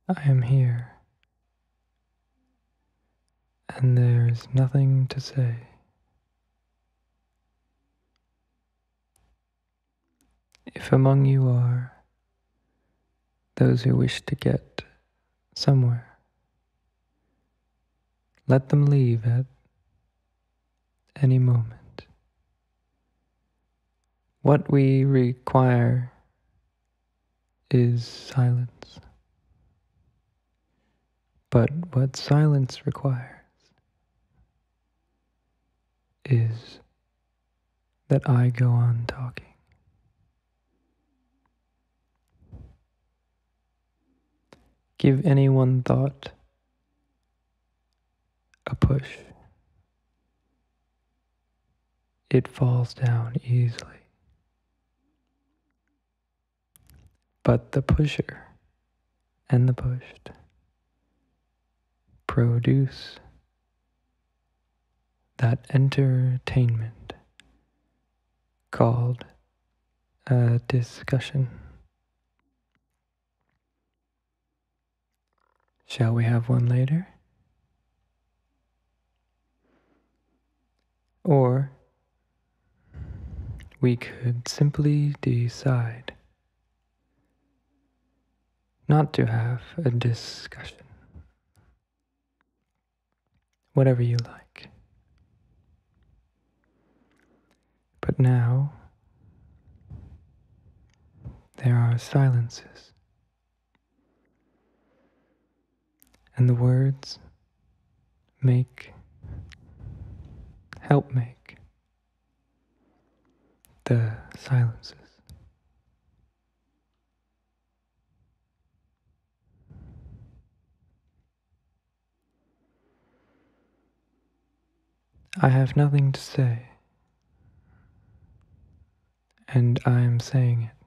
I am here, and there's nothing to say. If among you are those who wish to get somewhere, let them leave at any moment. What we require is silence. But what silence requires is that I go on talking. Give any one thought a push. It falls down easily. But the pusher and the pushed produce that entertainment called a discussion. Shall we have one later? Or we could simply decide not to have a discussion. Whatever you like. But now, there are silences. And the words help make the silences. I have nothing to say, and I am saying it.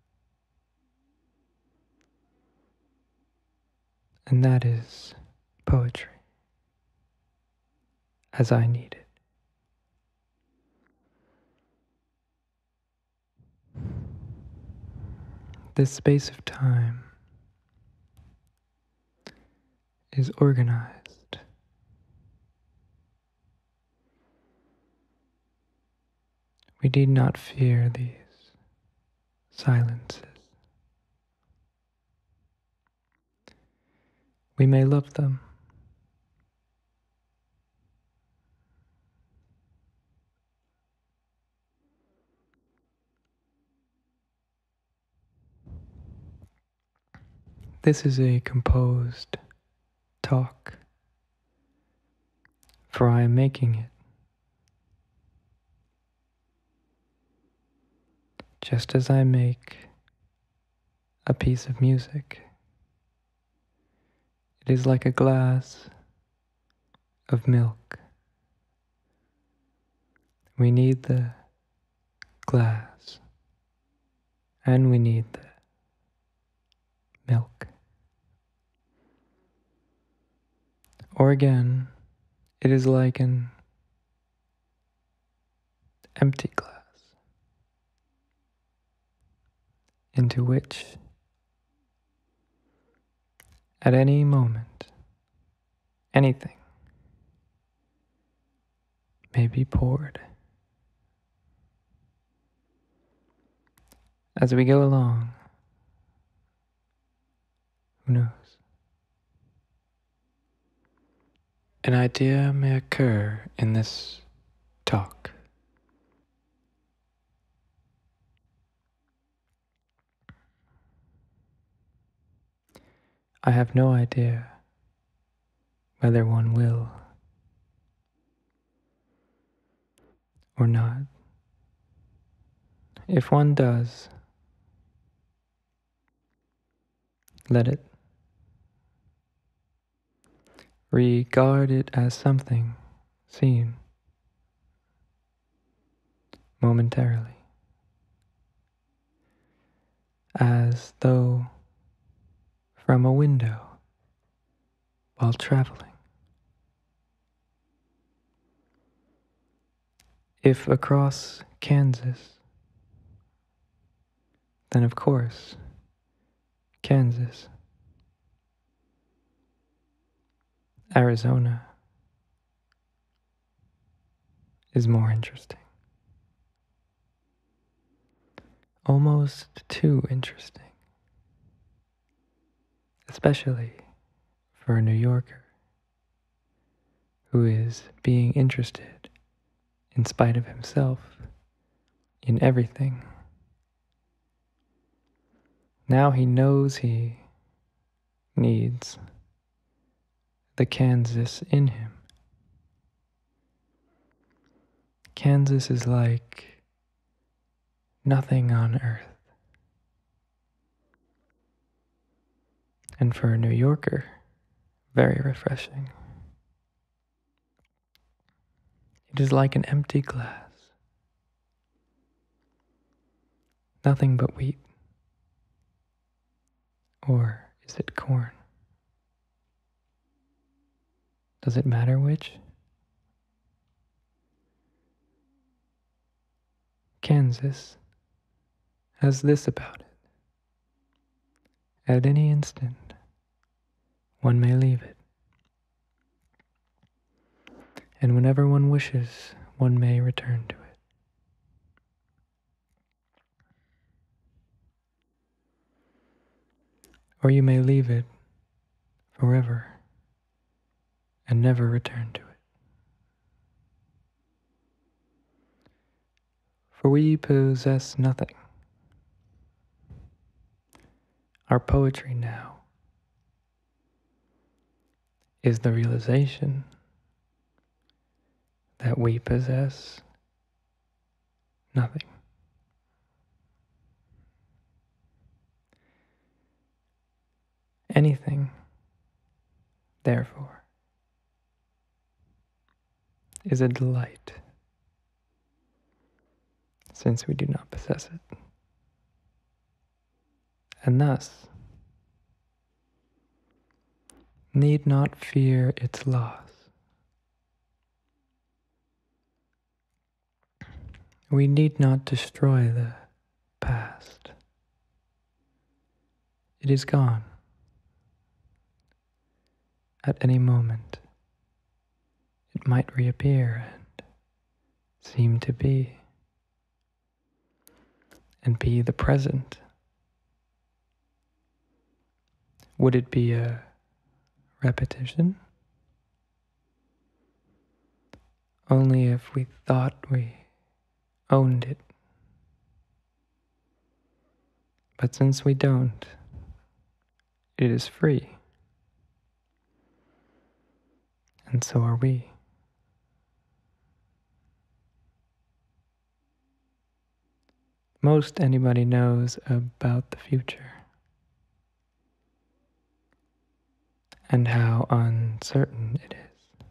And that is poetry, as I need it. This space of time is organized. We need not fear these silences. We may love them. This is a composed talk, for I am making it just as I make a piece of music. It is like a glass of milk. We need the glass, and we need the milk. Or again, it is like an empty glass into which, at any moment, anything may be poured. As we go along, who knows? An idea may occur in this talk. I have no idea whether one will or not. If one does, let it. Regard it as something seen momentarily, as though from a window while traveling. If across Kansas, then of course, Kansas Arizona is more interesting. Almost too interesting. Especially for a New Yorker who is being interested, in spite of himself, in everything. Now he knows he needs the Kansas in him. Kansas is like nothing on earth. And for a New Yorker, very refreshing. It is like an empty glass. Nothing but wheat. Or is it corn? Does it matter which? Kansas has this about it. At any instant, one may leave it. And whenever one wishes, one may return to it. Or you may leave it forever and never return to it. For we possess nothing. Our poetry now is the realization that we possess nothing. Anything, therefore, is a delight, since we do not possess it. And thus, need not fear its loss. We need not destroy the past. It is gone. At any moment, it might reappear and seem to be, and be the present. Would it be a repetition? Only if we thought we owned it. But since we don't, it is free. And so are we. Most anybody knows about the future and how uncertain it is.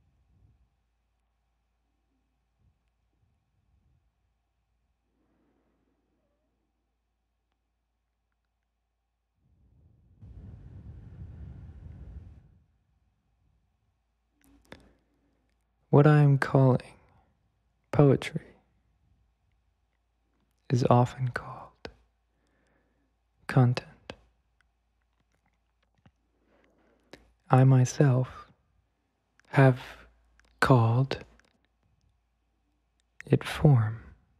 What I am calling poetry is often called content. I myself have called it form.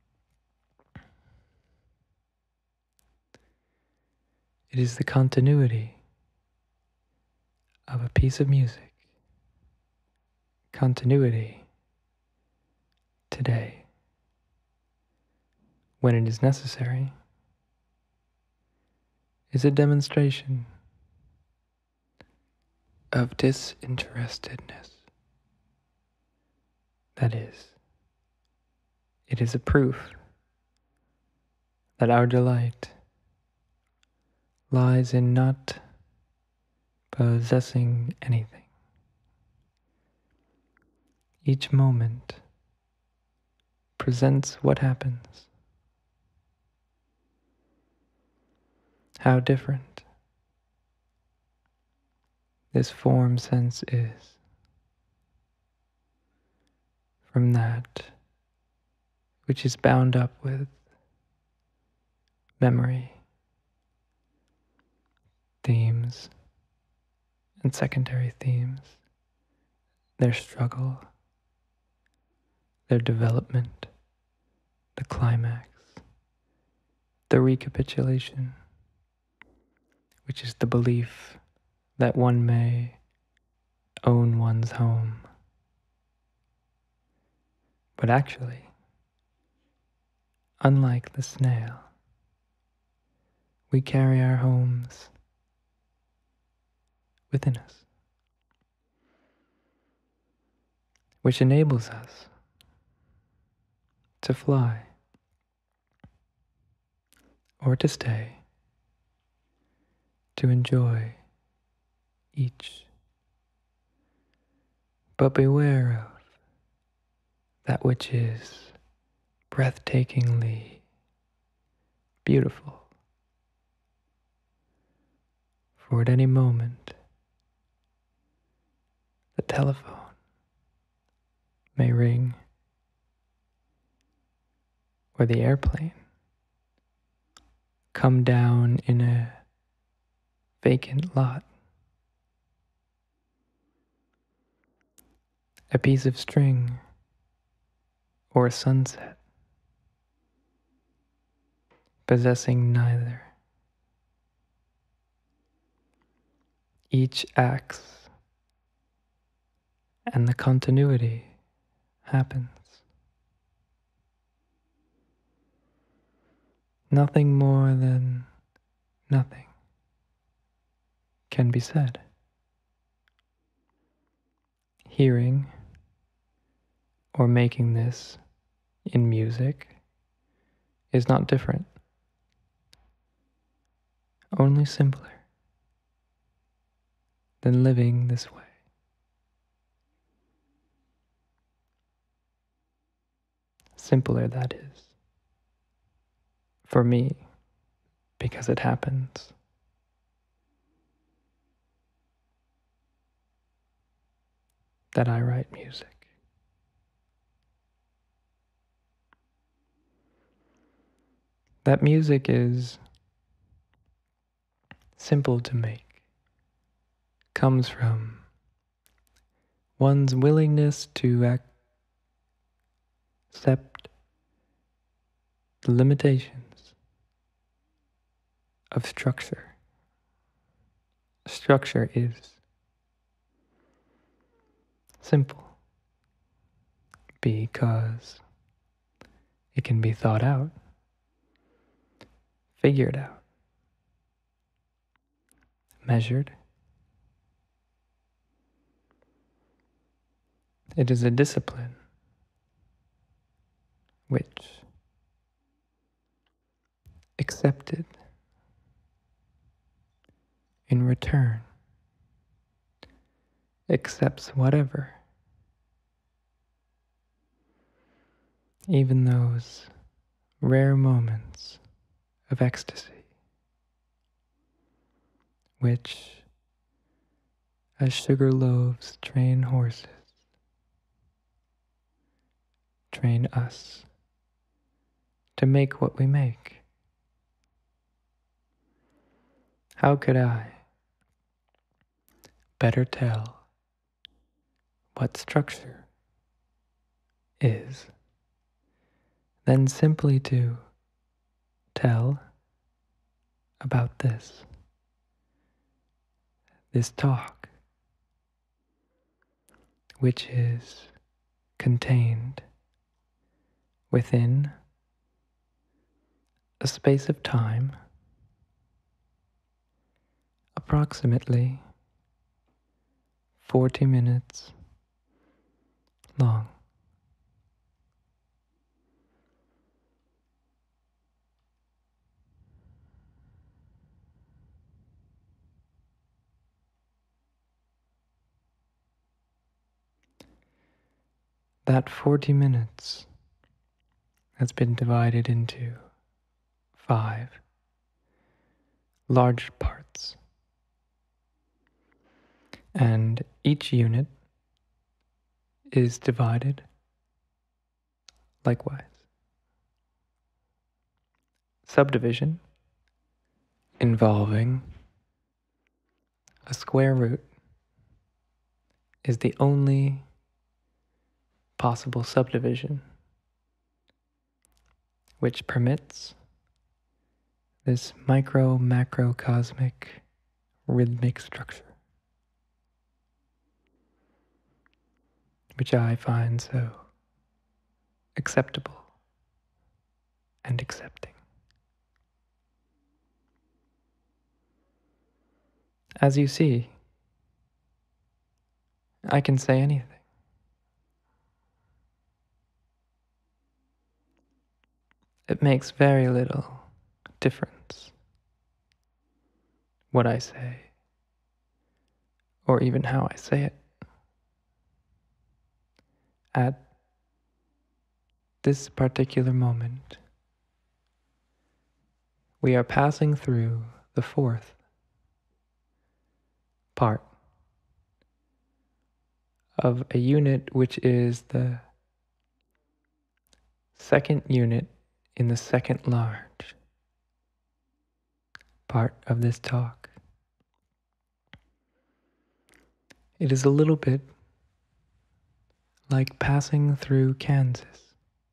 It is the continuity of a piece of music. Continuity today, when it is necessary, is a demonstration of disinterestedness. That is, it is a proof that our delight lies in not possessing anything. Each moment presents what happens. How different this form sense is from that which is bound up with memory, themes, and secondary themes, their struggle, their development, the climax, the recapitulation, which is the belief that one may own one's home. But actually, unlike the snail, we carry our homes within us, which enables us to fly or to stay, to enjoy each. But beware of that which is breathtakingly beautiful. For at any moment, the telephone may ring, or the airplane come down in a vacant lot. A piece of string or a sunset, possessing neither. Each acts, and the continuity happens. Nothing more than nothing can be said. Hearing or making this in music is not different, only simpler than living this way. Simpler, that is, for me, because it happens. That I write music. That music is simple to make, comes from one's willingness to accept the limitations of structure. Structure is simple because it can be thought out, figured out, measured. It is a discipline which, accepted in return, accepts whatever, even those rare moments of ecstasy, which, as sugar loaves train horses, train us to make what we make. How could I better tell what structure is than simply to tell about this talk, which is contained within a space of time approximately 40 minutes long. That 40 minutes has been divided into 5 large parts, and each unit is divided likewise. Subdivision involving a square root is the only possible subdivision, which permits this macrocosmic rhythmic structure, which I find so acceptable and accepting. As you see, I can say anything. It makes very little difference what I say, or even how I say it. At this particular moment, we are passing through the fourth part of a unit which is the second unit in the second large part of this talk. It is a little bit like passing through Kansas.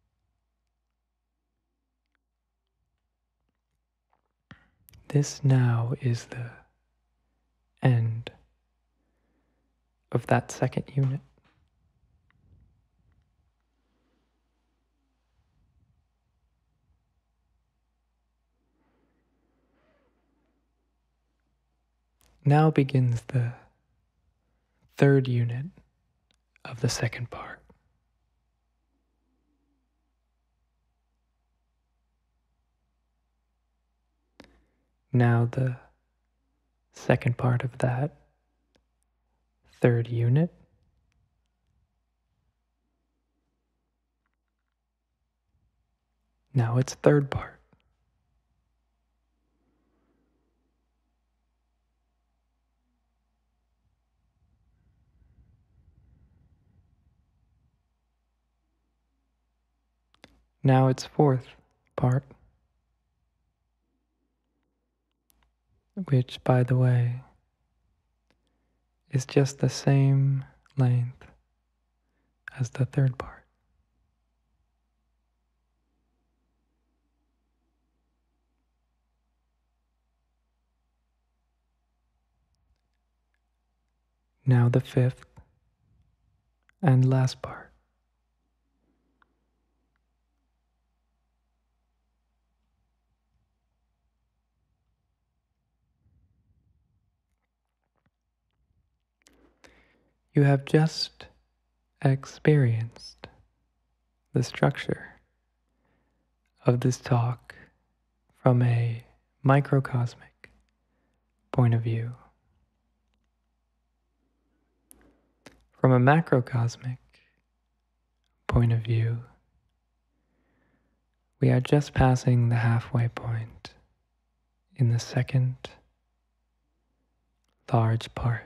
This now is the end of that second unit. Now begins the third unit of the second part. Now the second part of that third unit now its third part. Now its fourth part, which, by the way, is just the same length as the third part. Now the fifth and last part. You have just experienced the structure of this talk from a microcosmic point of view. From a macrocosmic point of view, we are just passing the halfway point in the second large part.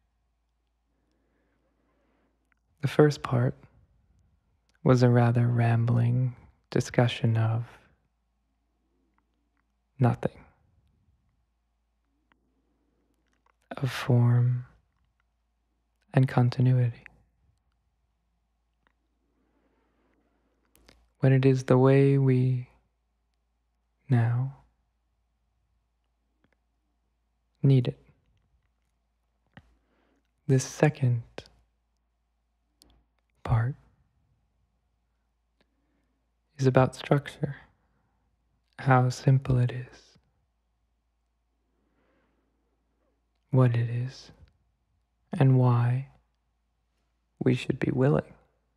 The first part was a rather rambling discussion of nothing, of form and continuity. When it is the way we now need it. This second part is about structure, how simple it is, what it is, and why we should be willing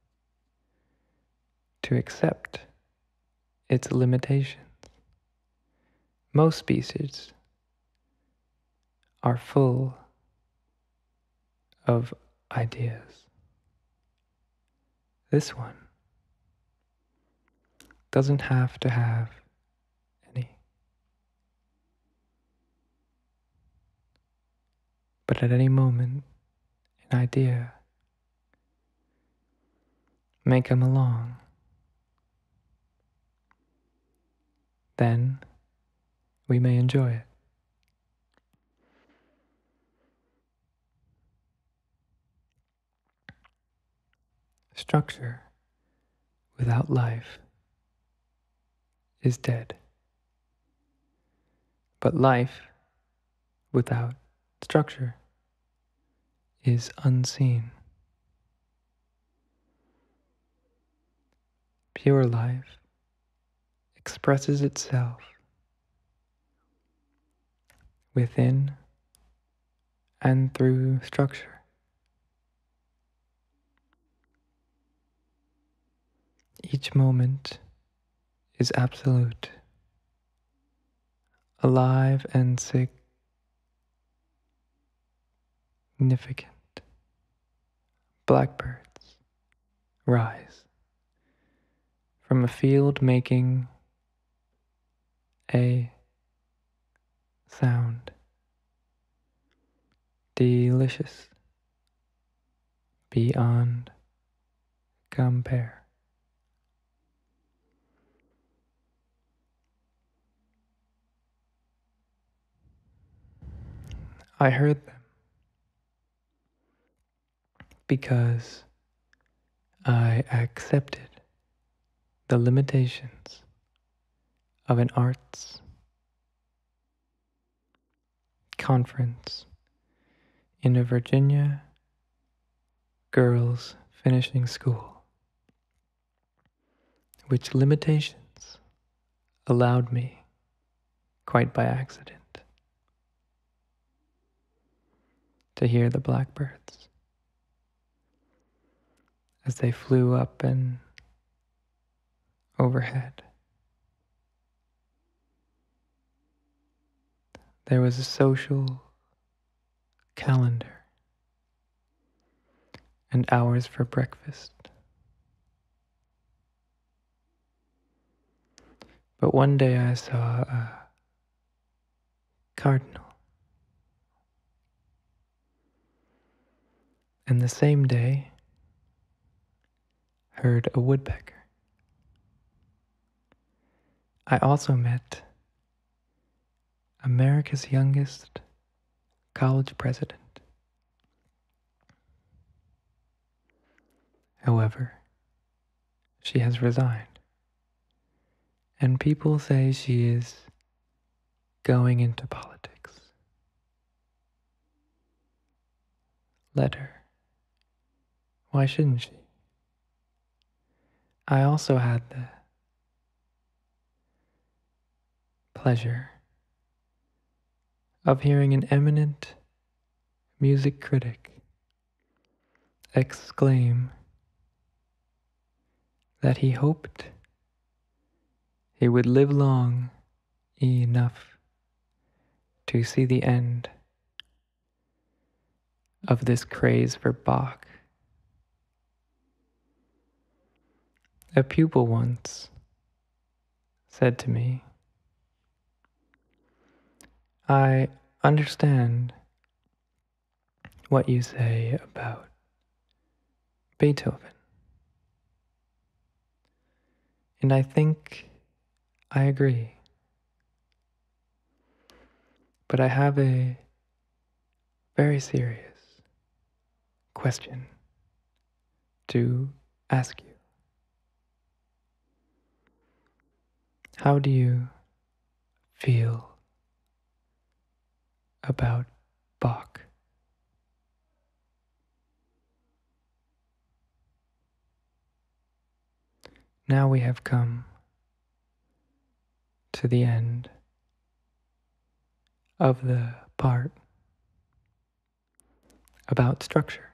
to accept its limitations. Most species are full of ideas. This one doesn't have to have any. But at any moment, an idea may come along. Then we may enjoy it. Structure without life is dead, but life without structure is unseen. Pure life expresses itself within and through structure. Each moment is absolute, alive and significant. Blackbirds rise from a field making a sound. Delicious beyond compare. I heard them because I accepted the limitations of an arts conference in a Virginia girls finishing school, which limitations allowed me, quite by accident, to hear the blackbirds as they flew up and overhead. There was a social calendar and hours for breakfast. But one day I saw a cardinal, and the same day heard a woodpecker. I also met America's youngest college president. However, she has resigned, and people say she is going into politics. Let her. Why shouldn't she? I also had the pleasure of hearing an eminent music critic exclaim that he hoped he would live long enough to see the end of this craze for Bach. A pupil once said to me, "I understand what you say about Beethoven, and I think I agree. But I have a very serious question to ask you. How do you feel about Bach?" Now we have come to the end of the part about structure.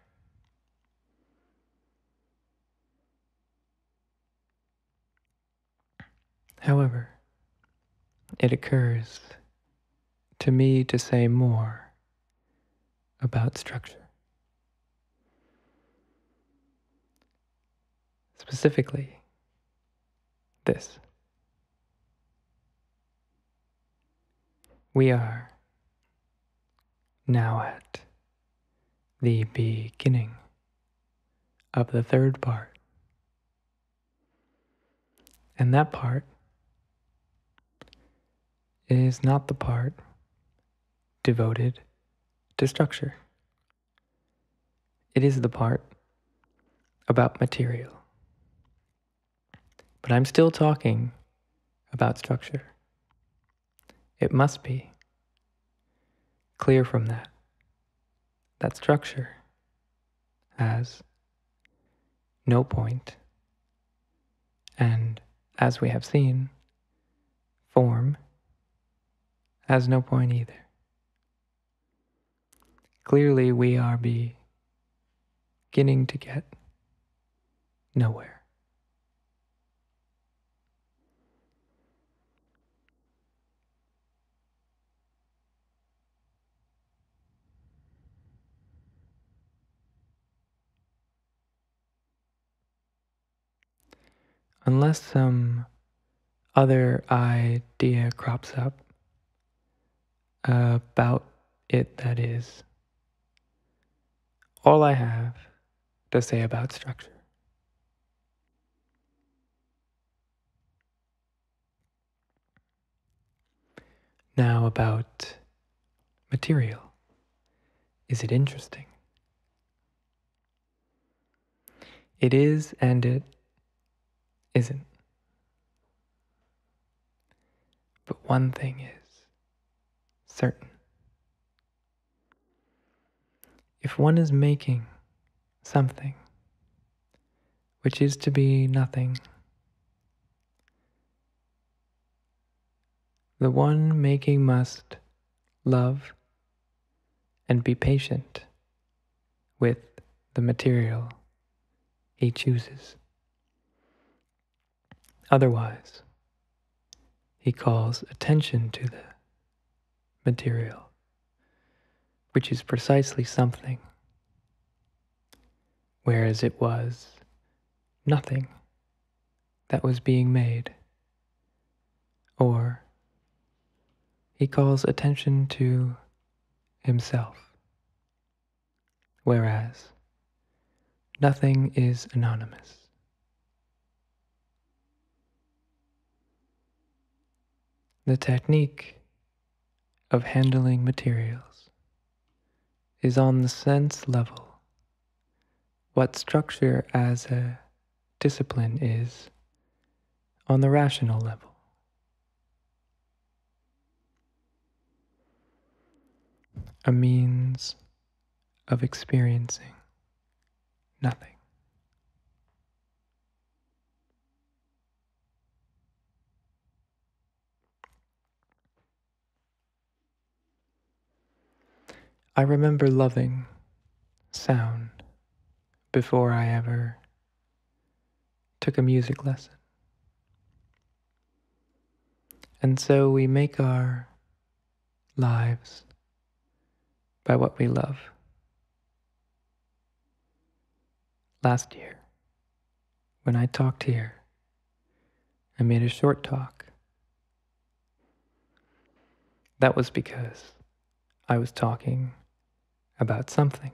However, it occurs to me to say more about structure. Specifically, this. We are now at the beginning of the third part. And that part is not the part devoted to structure. It is the part about material. But I'm still talking about structure. It must be clear from that structure has no point, and as we have seen, form has no point either. Clearly, we are beginning to get nowhere. Unless some other idea crops up about it, that is all I have to say about structure. Now about material. Is it interesting? It is and it isn't. But one thing is certain. If one is making something which is to be nothing, the one making must love and be patient with the material he chooses. Otherwise, he calls attention to the material, which is precisely something, whereas it was nothing that was being made. Or he calls attention to himself, whereas nothing is anonymous. The technique of handling materials is on the sense level what structure as a discipline is on the rational level. A means of experiencing nothing. I remember loving sound before I ever took a music lesson. And so we make our lives by what we love. Last year, when I talked here, I made a short talk. That was because I was talking about something.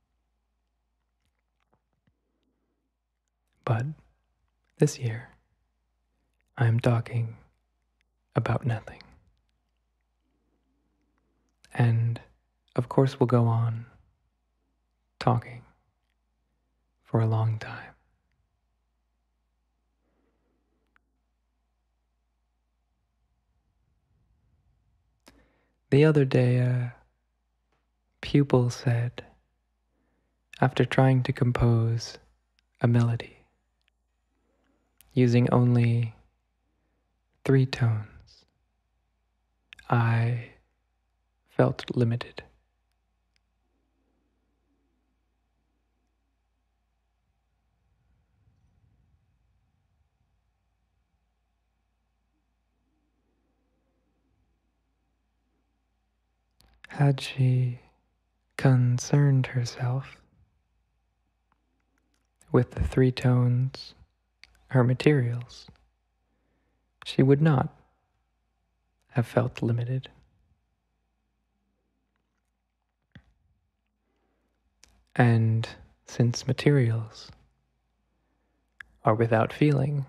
But this year, I am talking about nothing. And of course, we'll go on talking for a long time. The other day, a pupil said, after trying to compose a melody using only 3 tones, I felt limited. Had she concerned herself with the 3 tones, her materials, she would not have felt limited. And since materials are without feeling,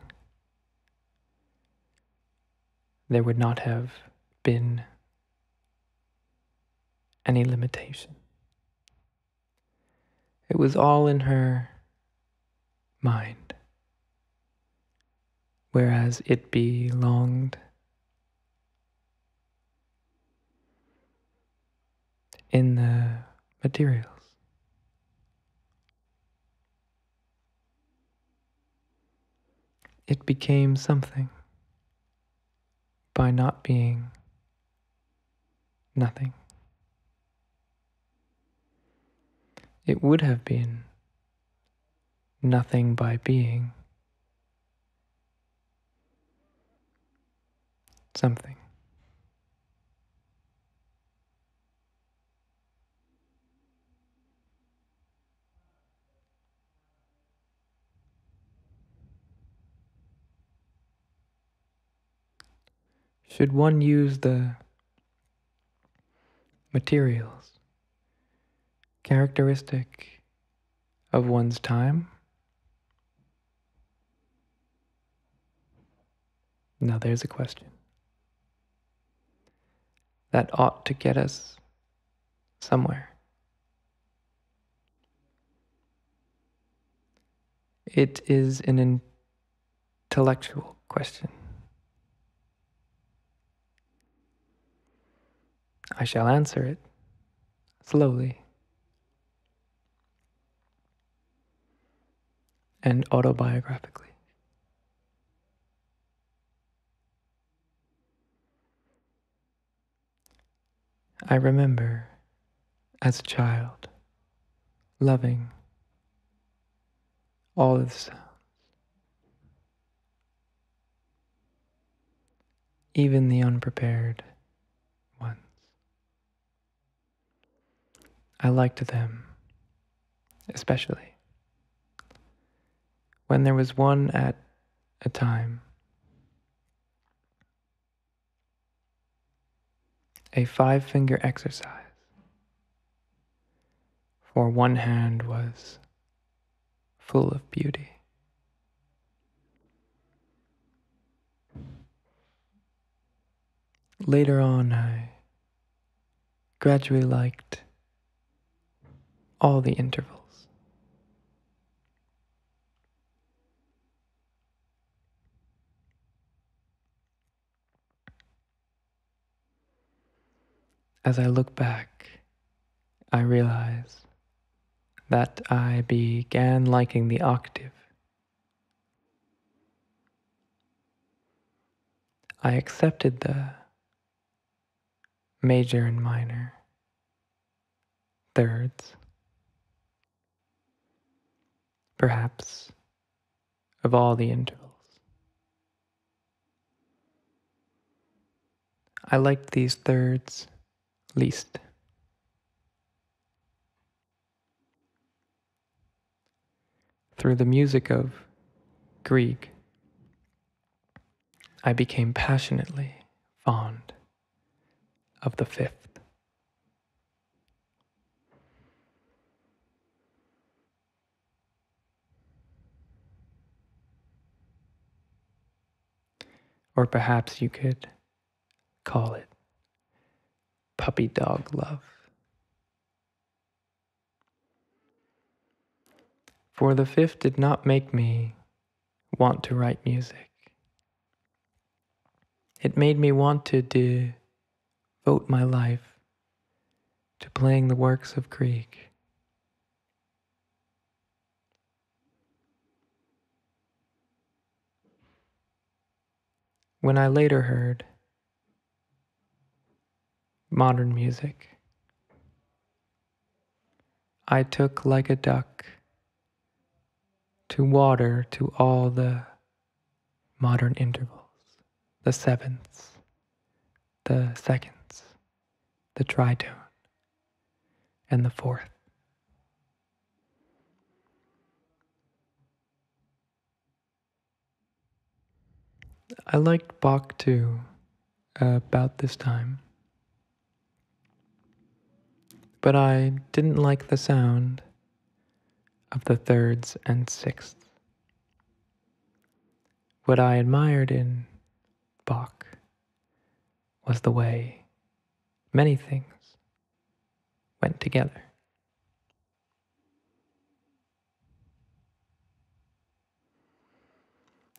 there would not have been any limitation. It was all in her mind, whereas it belonged in the materials. It became something by not being nothing. It would have been nothing by being something. Should one use the materials characteristic of one's time? Now there's a question that ought to get us somewhere. It is an intellectual question. I shall answer it slowly and autobiographically. I remember as a child loving all of the sounds, even the unprepared ones. I liked them especially when there was one at a time, a 5-finger exercise, for one hand was full of beauty. Later on, I gradually liked all the intervals. As I look back, I realize that I began liking the octave. I accepted the major and minor thirds, perhaps, of all the intervals. I liked these thirds least. Through the music of Grieg, I became passionately fond of the fifth. Or perhaps you could call it puppy dog love. For the fifth did not make me want to write music. It made me want to devote my life to playing the works of Grieg. When I later heard modern music, I took like a duck to water to all the modern intervals, the sevenths, the seconds, the tritone, and the fourth. I liked Bach too, about this time, but I didn't like the sound of the thirds and sixths. What I admired in Bach was the way many things went together.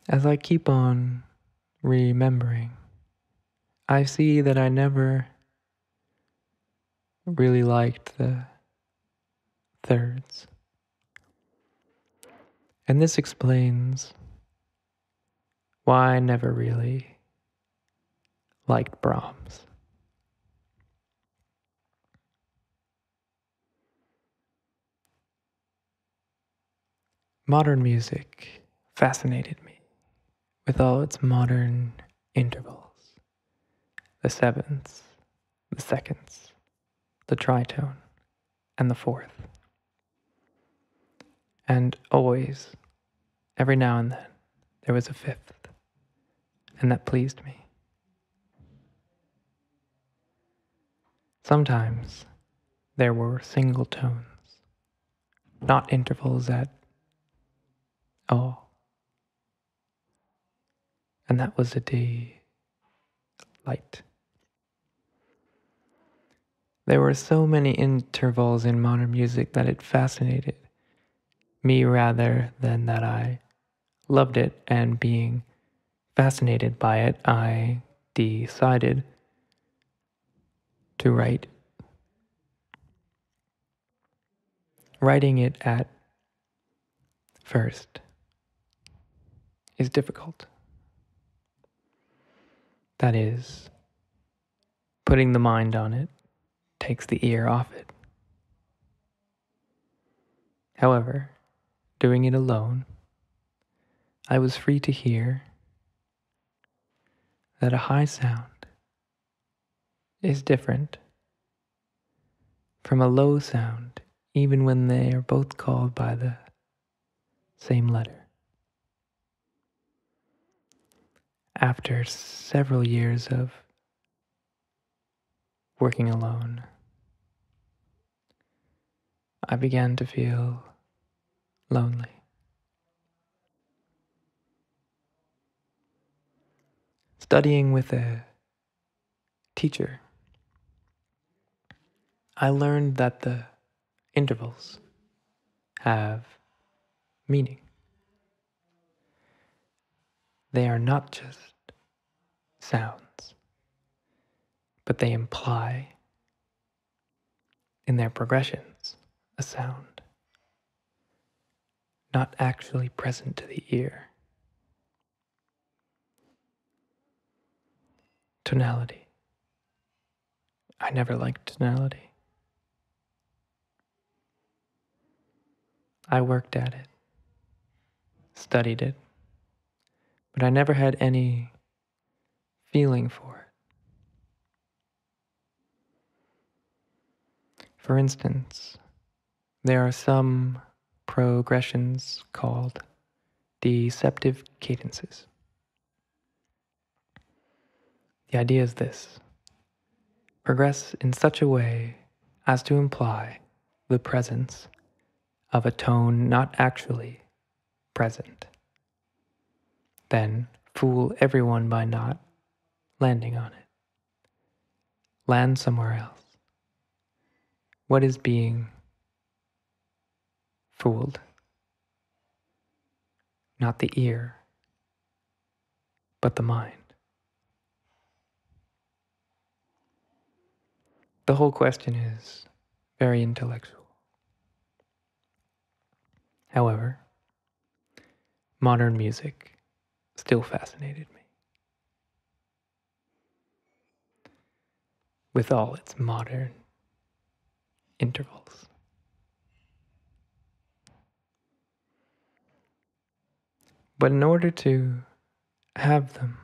As I keep on remembering, I see that I never really liked the thirds. And this explains why I never really liked Brahms. Modern music fascinated me with all its modern intervals, the sevenths, the seconds, the tritone, and the fourth. And always, every now and then, there was a fifth, and that pleased me. Sometimes there were single tones, not intervals at all, and that was a delight. There were so many intervals in modern music that it fascinated me rather than that I loved it, and being fascinated by it, I decided to write. Writing it at first is difficult. That is, putting the mind on it takes the ear off it. However, doing it alone, I was free to hear that a high sound is different from a low sound, even when they are both called by the same letter. After several years of working alone, I began to feel lonely. Studying with a teacher, I learned that the intervals have meaning. They are not just sounds, but they imply in their progressions a sound, not actually present to the ear. Tonality. I never liked tonality. I worked at it, studied it, but I never had any feeling for it. For instance, there are some progressions called deceptive cadences. The idea is this: progress in such a way as to imply the presence of a tone not actually present. Then fool everyone by not landing on it. Land somewhere else. What is being fooled? Not the ear, but the mind. The whole question is very intellectual. However, modern music still fascinated me, with all its modern intervals. But in order to have them,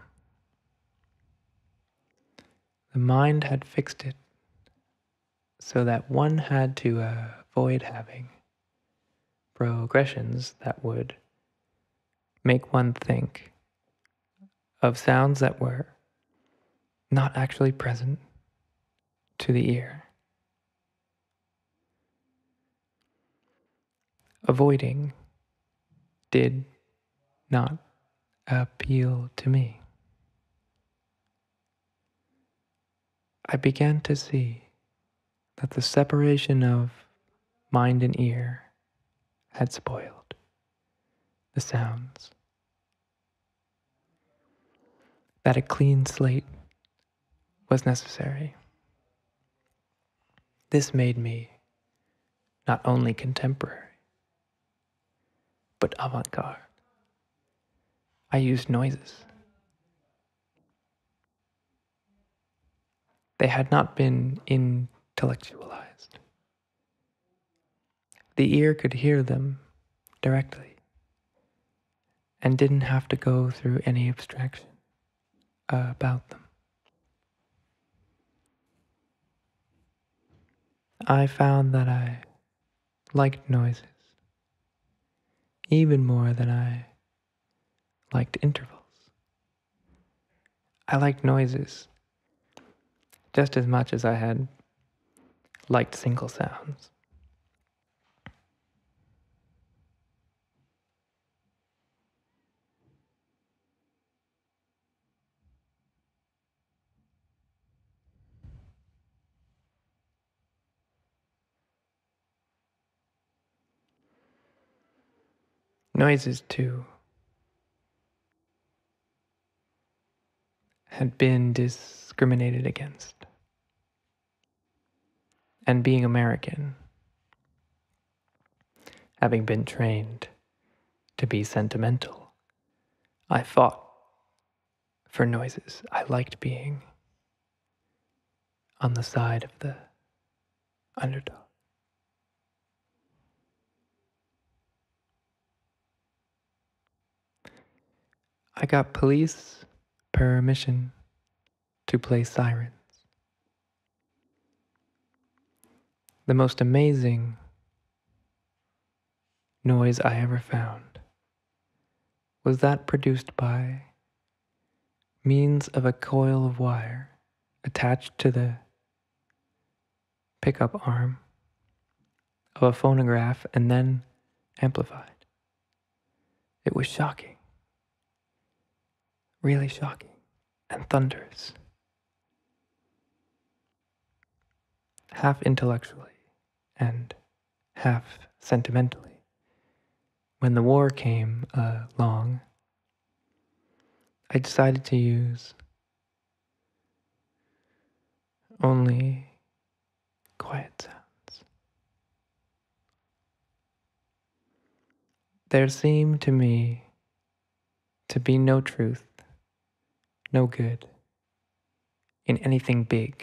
the mind had fixed it so that one had to avoid having progressions that would make one think of sounds that were not actually present to the ear. Avoiding did not appeal to me. I began to see that the separation of mind and ear had spoiled the sounds that a clean slate was necessary. This made me not only contemporary, but avant-garde. I used noises. They had not been intellectualized. The ear could hear them directly and didn't have to go through any abstraction about them. I found that I liked noises even more than I liked intervals. I liked noises just as much as I had liked single sounds. Noises, too, had been discriminated against. And being American, having been trained to be sentimental, I fought for noises. I liked being on the side of the underdog. I got police permission to play sirens. The most amazing noise I ever found was that produced by means of a coil of wire attached to the pickup arm of a phonograph and then amplified. It was shocking, really shocking, and thunderous. Half intellectually and half sentimentally. When the war came along, I decided to use only quiet sounds. There seemed to me to be no truth, no good in anything big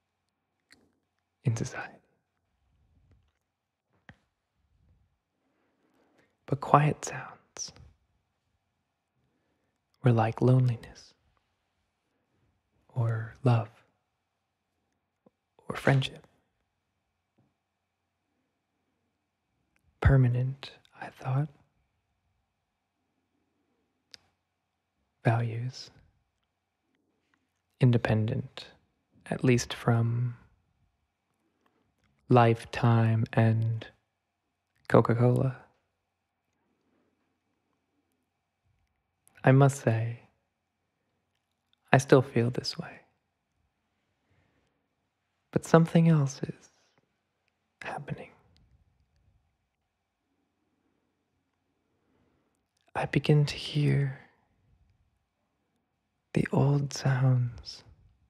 in society. But quiet sounds were like loneliness, or love, or friendship. Permanent, I thought. Values. Independent, at least from Lifetime and Coca-Cola. I must say, I still feel this way. But something else is happening. I begin to hear the old sounds,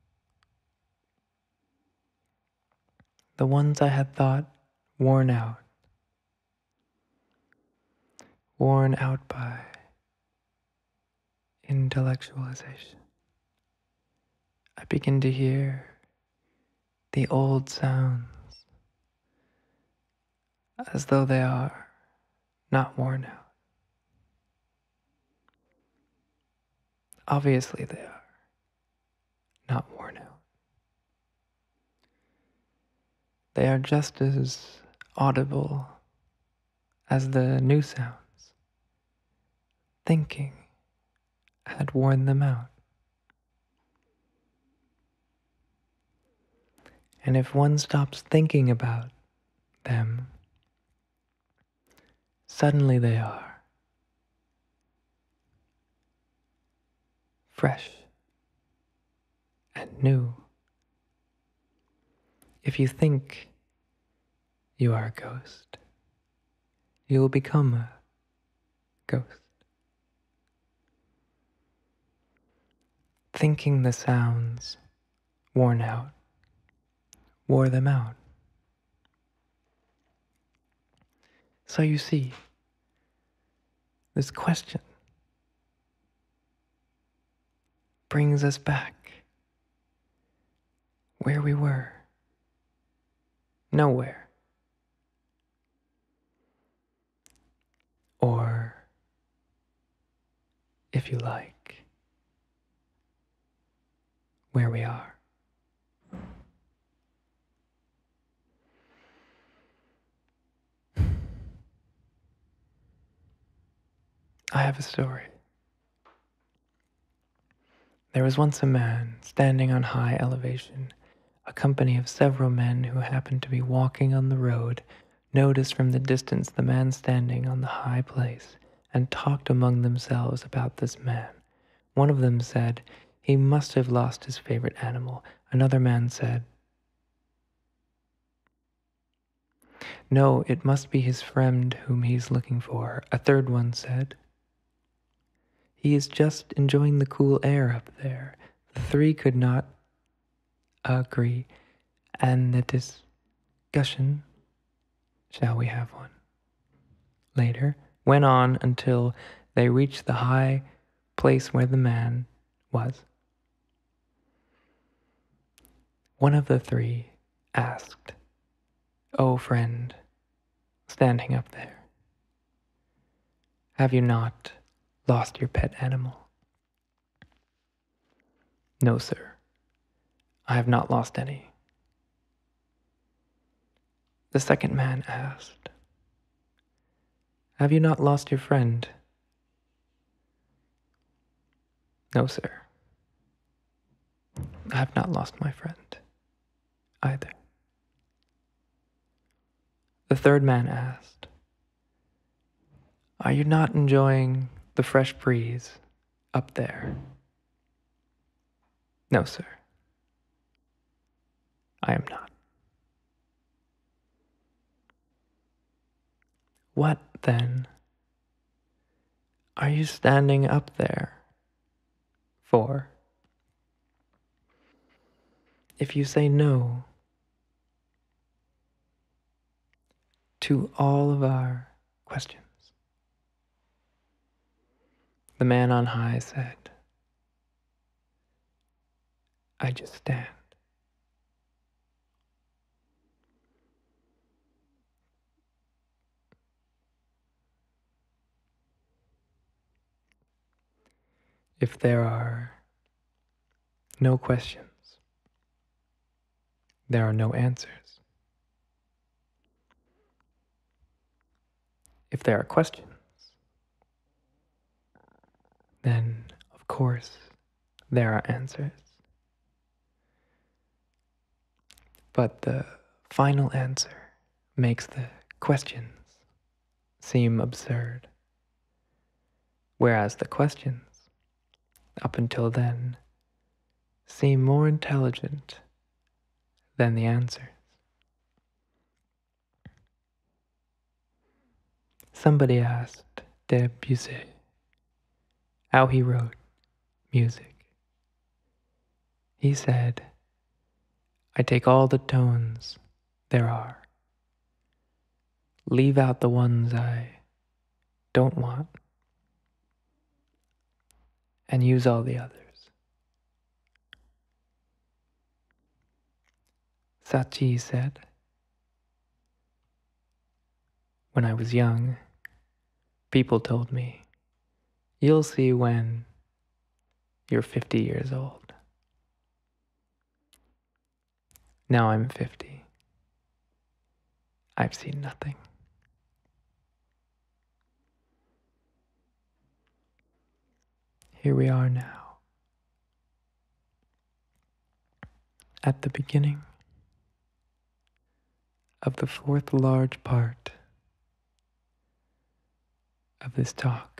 the ones I had thought worn out by intellectualization. I begin to hear the old sounds as though they are not worn out. Obviously they are not worn out. They are just as audible as the new sounds. Thinking had worn them out. And if one stops thinking about them, suddenly they are fresh and new. If you think you are a ghost, you will become a ghost. thinking the sounds worn out, wore them out. So you see, this question brings us back where we were. Nowhere. Or, if you like, where we are. I have a story. There was once a man standing on high elevation. A company of several men who happened to be walking on the road noticed from the distance the man standing on the high place and talked among themselves about this man. One of them said, "He must have lost his favorite animal." Another man said, "No, it must be his friend whom he's looking for." A third one said, "He is just enjoying the cool air up there." The three could not agree, and the discussion, shall we have one, later, went on until they reached the high place where the man was. One of the three asked, "Oh, friend, standing up there, have you not lost your pet animal?" "No, sir, I have not lost any." The second man asked, "Have you not lost your friend?" "No, sir, I have not lost my friend either." The third man asked, "Are you not enjoying the fresh breeze up there?" "No, sir, I am not." What, then, are you standing up there for? If you say no to all of our questions, the man on high said, "I just stand." If there are no questions, there are no answers. If there are questions, then, of course, there are answers. But the final answer makes the questions seem absurd, whereas the questions, up until then, seem more intelligent than the answers. Somebody asked Debussy how he wrote music. He said, "I take all the tones there are, leave out the ones I don't want, and use all the others." Satie said, "When I was young, people told me, 'You'll see when you're 50 years old.' Now I'm 50. I've seen nothing." Here we are now, at the beginning of the fourth large part of this talk.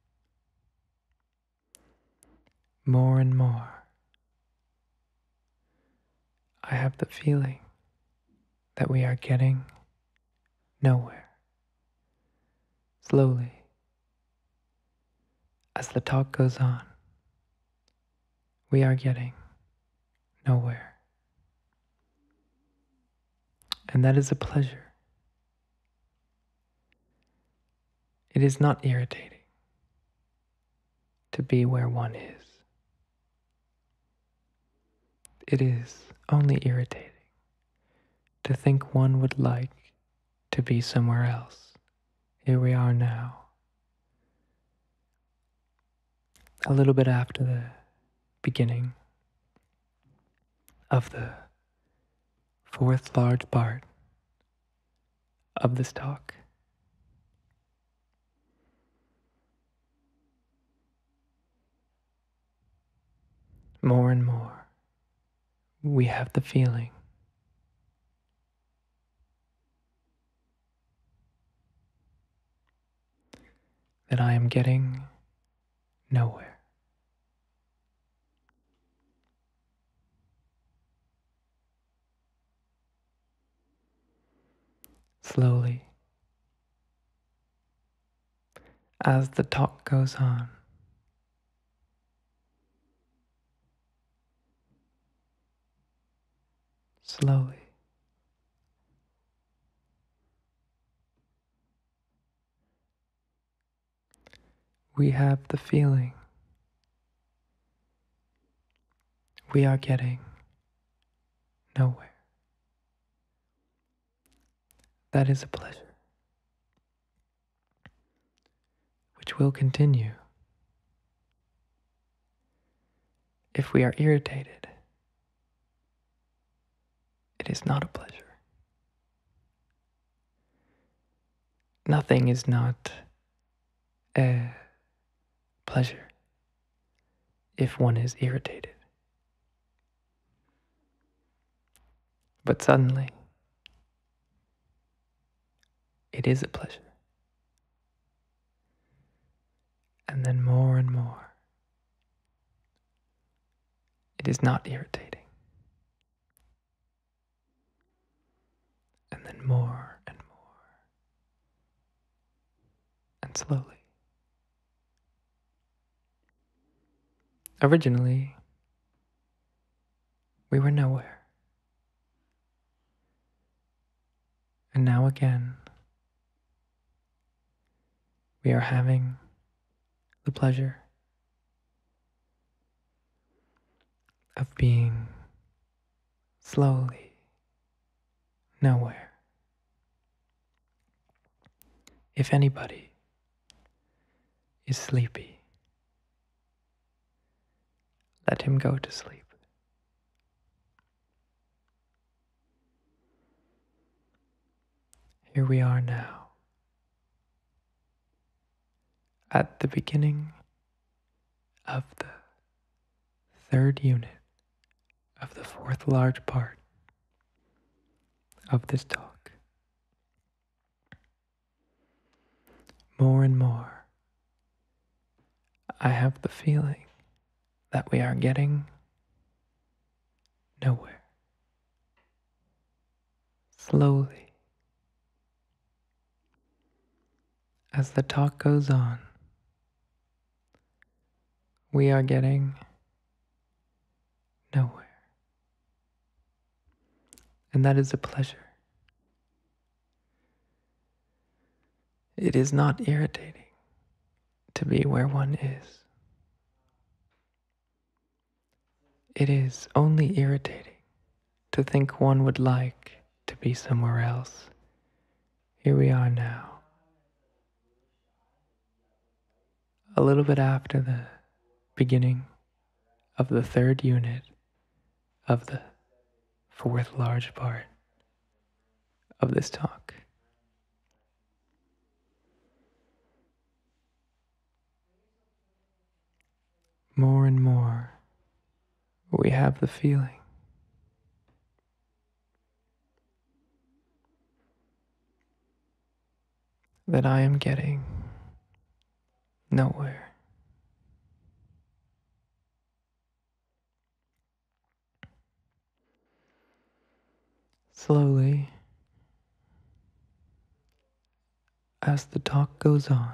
More and more, I have the feeling that we are getting nowhere. Slowly, as the talk goes on, we are getting nowhere. And that is a pleasure. It is not irritating to be where one is. It is only irritating to think one would like to be somewhere else. Here we are now, a little bit after the beginning of the fourth large part of this talk. More and more, we have the feeling that I am getting nowhere. Slowly, as the talk goes on, slowly, we have the feeling we are getting nowhere. That is a pleasure, which will continue. If we are irritated, it is not a pleasure. Nothing is not a pleasure if one is irritated. But suddenly, it is a pleasure. And then more and more, it is not irritating. And then more and more, and slowly. Originally, we were nowhere. And now again, we are having the pleasure of being slowly nowhere. If anybody is sleepy, let him go to sleep. Here we are now, at the beginning of the third unit of the fourth large part of this talk. More and more, I have the feeling that we are getting nowhere. Slowly, as the talk goes on, we are getting nowhere. And that is a pleasure. It is not irritating to be where one is. It is only irritating to think one would like to be somewhere else. Here we are now, a little bit after the beginning of the third unit of the fourth large part of this talk. More and more, we have the feeling that I am getting nowhere. Slowly, as the talk goes on,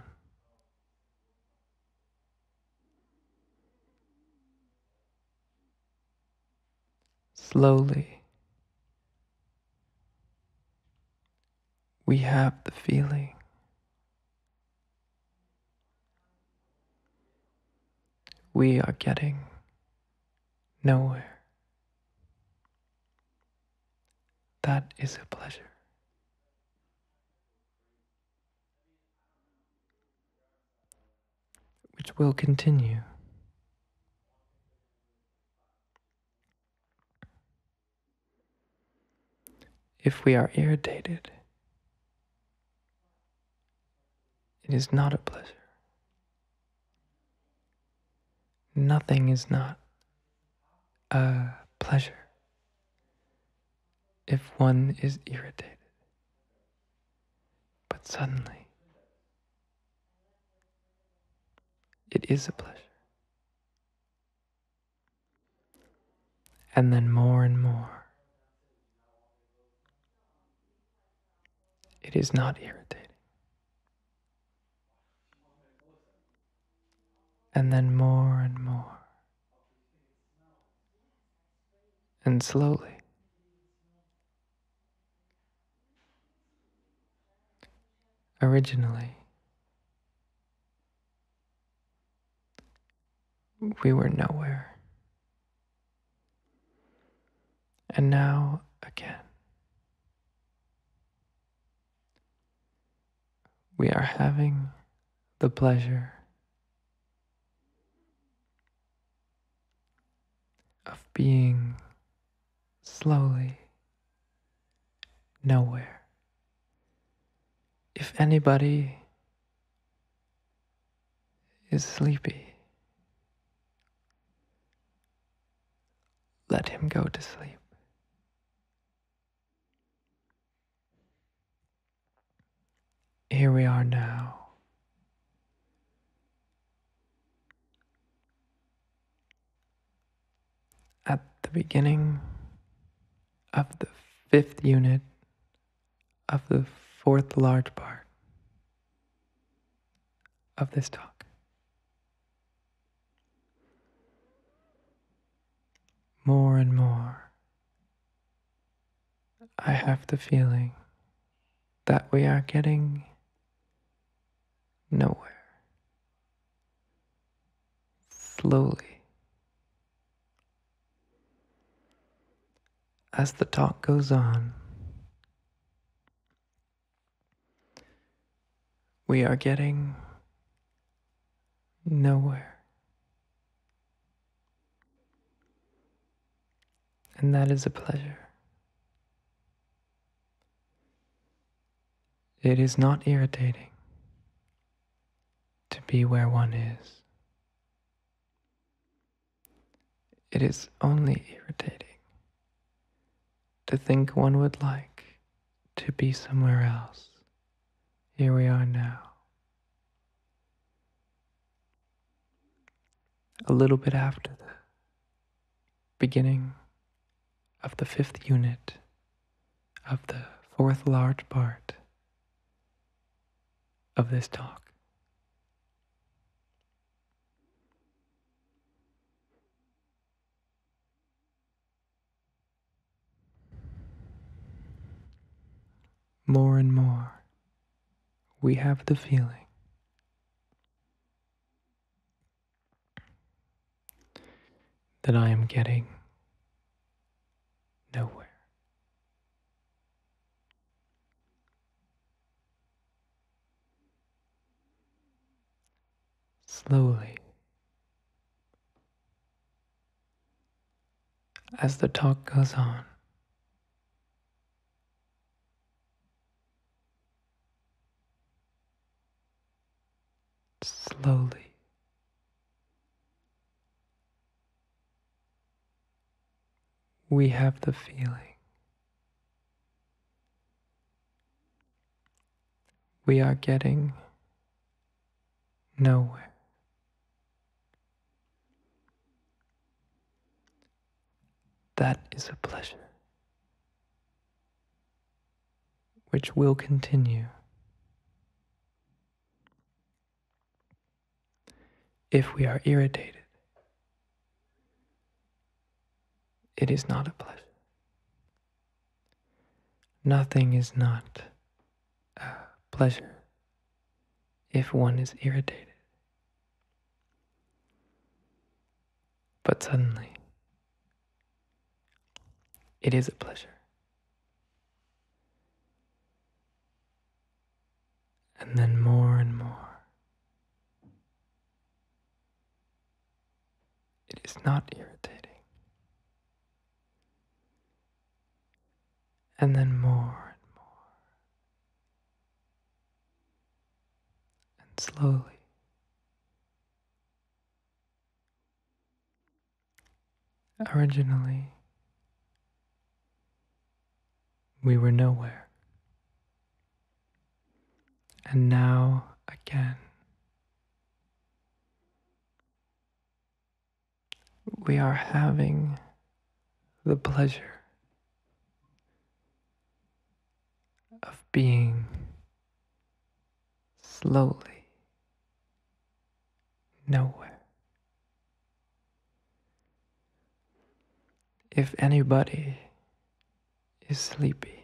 Slowly, we have the feeling we are getting nowhere. That is a pleasure, which will continue. If we are irritated, it is not a pleasure. Nothing is not a pleasure if one is irritated. But suddenly, it is a pleasure. And then more and more, it is not irritating. And then more and more, and slowly, originally, we were nowhere. And now, again, we are having the pleasure of being slowly nowhere. If anybody is sleepy, let him go to sleep. Here we are now, at the beginning of the 5th unit of the 4th large part of this talk. More and more, I have the feeling that we are getting nowhere. Slowly, as the talk goes on, we are getting nowhere. And that is a pleasure. It is not irritating to be where one is. It is only irritating to think one would like to be somewhere else. Here we are now. A little bit after the beginning of the 5th unit of the 4th large part of this talk. More and more, we have the feeling that I am getting nowhere. Slowly, as the talk goes on, slowly, we have the feeling we are getting nowhere. That is a pleasure, which will continue. If we are irritated, it is not a pleasure. Nothing is not a pleasure if one is irritated. But suddenly, it is a pleasure. And then more and more. It is not irritating. And then more and more. And slowly. Originally, we were nowhere. And now, again, we are having the pleasure of being slowly nowhere. If anybody is sleepy,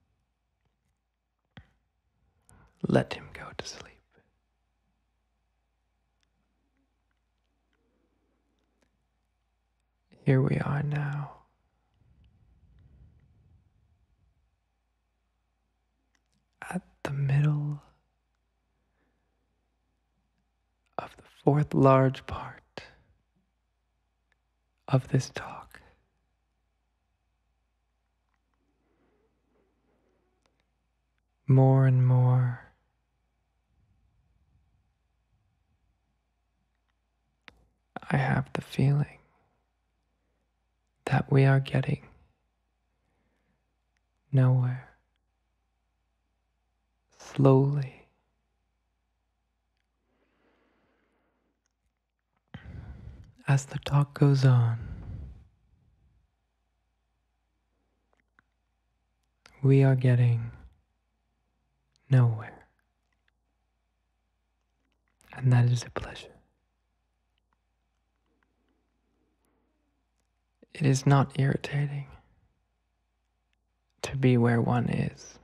let him go to sleep. Here we are now, at the middle of the fourth large part of this talk. More and more, I have the feeling that we are getting nowhere. Slowly, as the talk goes on, we are getting nowhere. And that is a pleasure. It is not irritating to be where one is.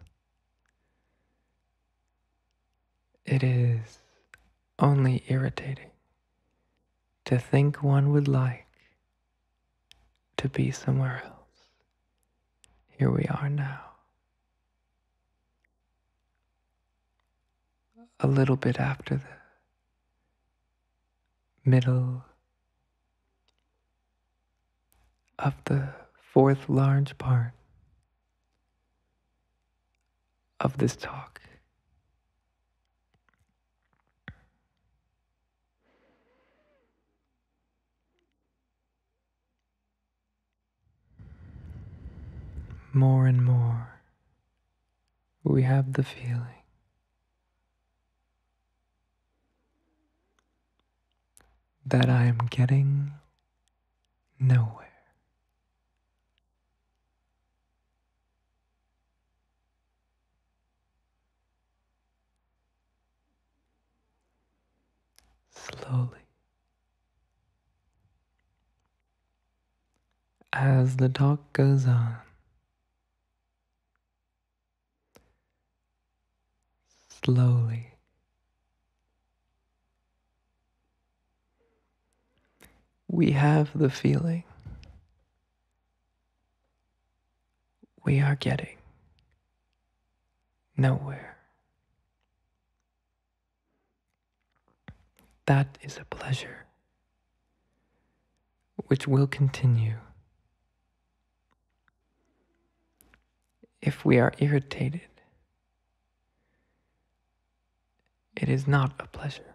It is only irritating to think one would like to be somewhere else. Here we are now, a little bit after the middle of the fourth large part of this talk. More and more, we have the feeling that I am getting nowhere. Slowly, as the talk goes on, slowly, we have the feeling we are getting nowhere. That is a pleasure which will continue. If we are irritated, it is not a pleasure.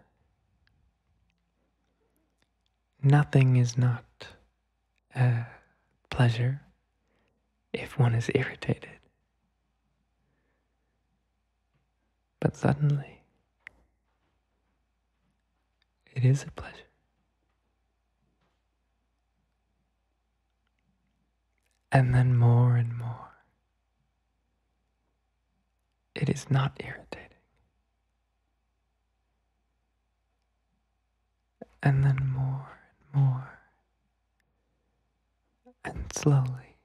Nothing is not a pleasure if one is irritated. But suddenly, it is a pleasure. And then more and more, it is not irritating. And then more and more, and slowly.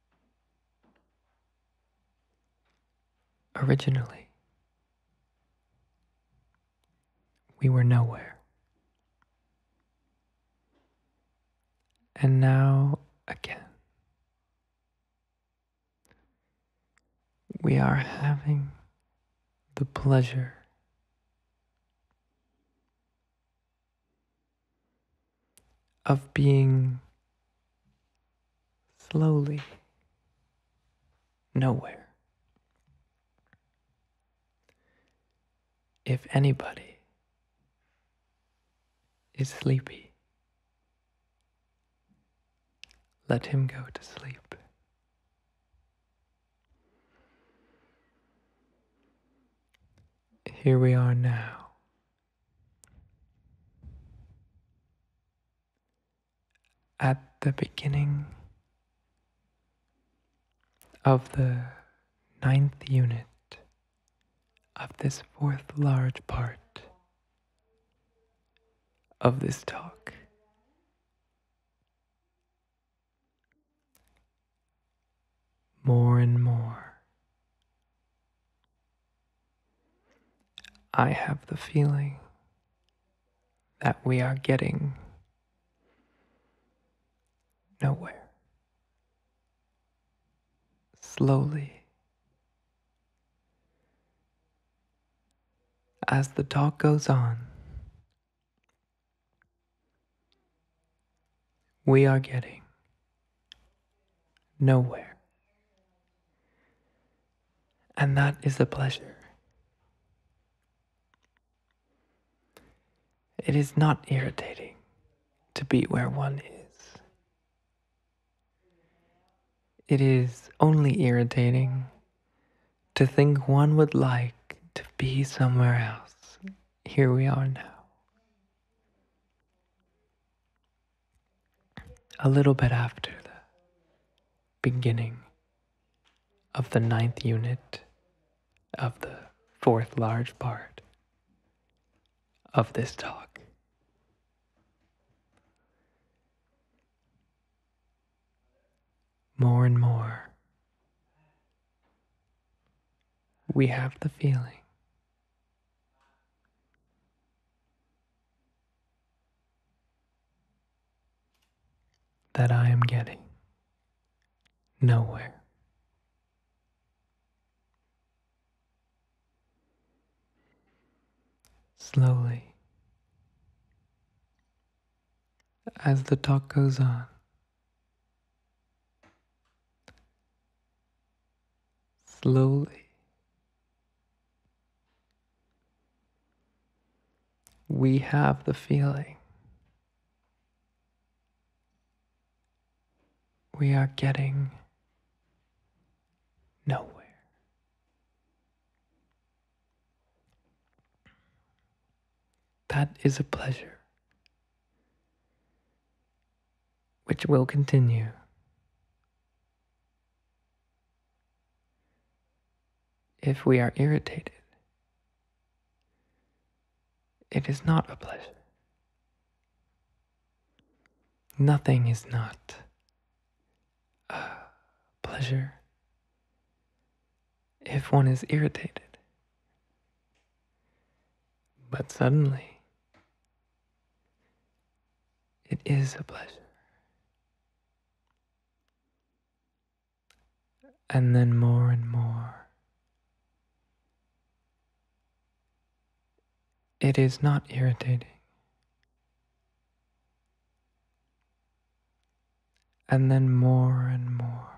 Originally, we were nowhere. And now, again, we are having the pleasure of being slowly nowhere. If anybody is sleepy, let him go to sleep. Here we are now, at the beginning of the 9th unit of this 4th large part of this talk. More and more, I have the feeling that we are getting nowhere. Slowly, as the talk goes on, we are getting nowhere. And that is a pleasure. It is not irritating to be where one is. It is only irritating to think one would like to be somewhere else. Here we are now. A little bit after the beginning of the 9th unit of the 4th large part of this talk. More and more, we have the feeling that I am getting nowhere. Slowly, as the talk goes on, slowly, we have the feeling we are getting nowhere. That is a pleasure which will continue. If we are irritated, it is not a pleasure. Nothing is not a pleasure if one is irritated. But suddenly, it is a pleasure. And then more and more, it is not irritating. And then more and more,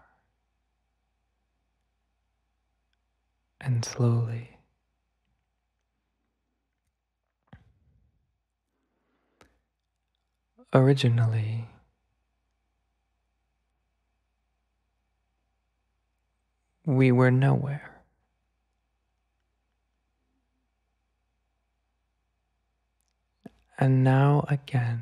and slowly, originally, we were nowhere. And now again,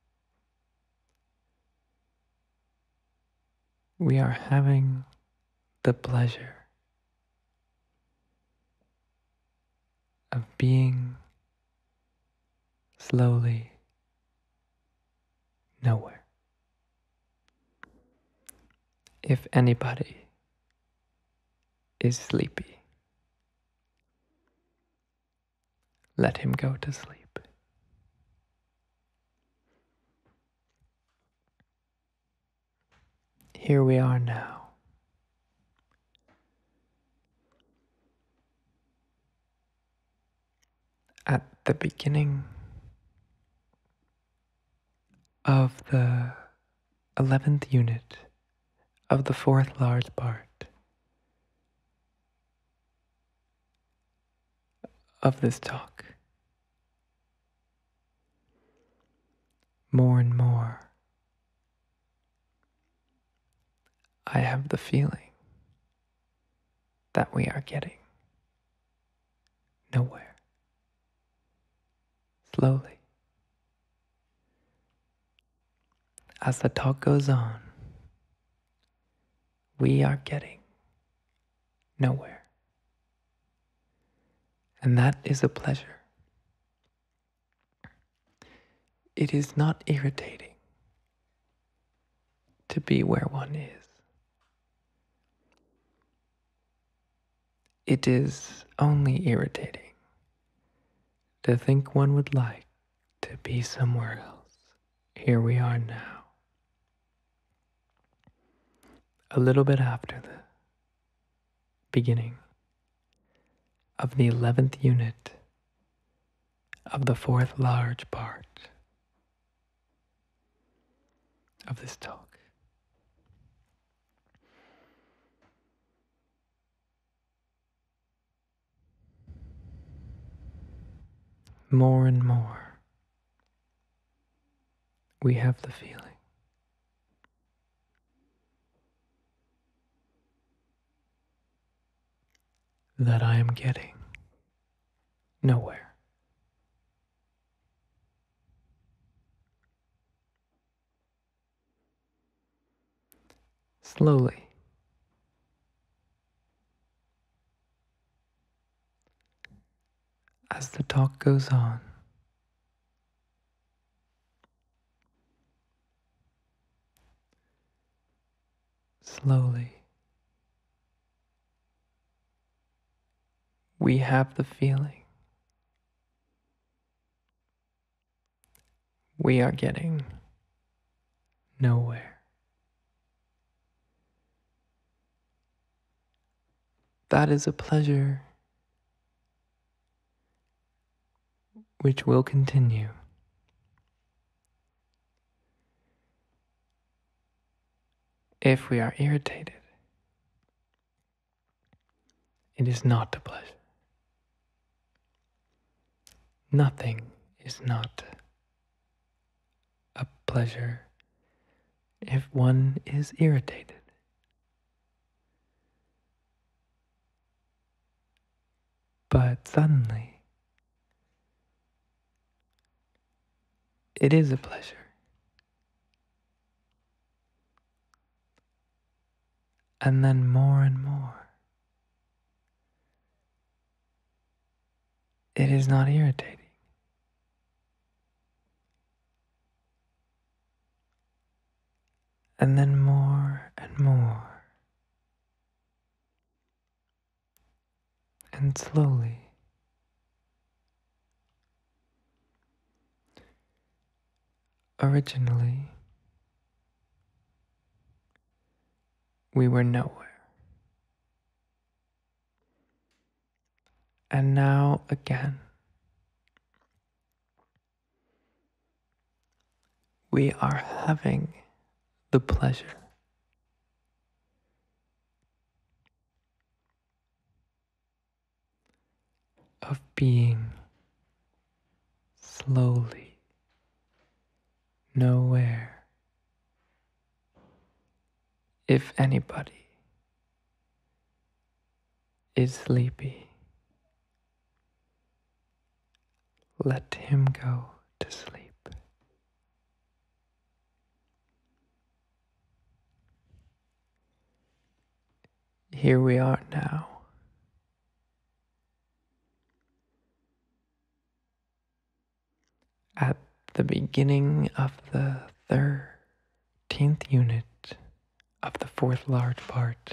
we are having the pleasure of being slowly nowhere. if anybody is sleepy, let him go to sleep. Here we are now, at the beginning of the 11th unit of the 4th large part of this talk. More and more, I have the feeling that we are getting nowhere. Slowly, as the talk goes on, we are getting nowhere. And that is a pleasure. It is not irritating to be where one is. It is only irritating to think one would like to be somewhere else. Here we are now, a little bit after the beginning of the 11th unit of the 4th large part of this talk. More and more, we have the feeling that I am getting nowhere. Slowly, as the talk goes on, slowly, we have the feeling we are getting nowhere. That is a pleasure which will continue. If we are irritated, it is not a pleasure. Nothing is not a pleasure if one is irritated. But suddenly, it is a pleasure. And then more and more, it is not irritating. And then more and more, and slowly, originally, we were nowhere. And now again, we are having the pleasure of being slowly nowhere. If anybody is sleepy, let him go to sleep. Here we are now, at the beginning of the 13th unit of the fourth large part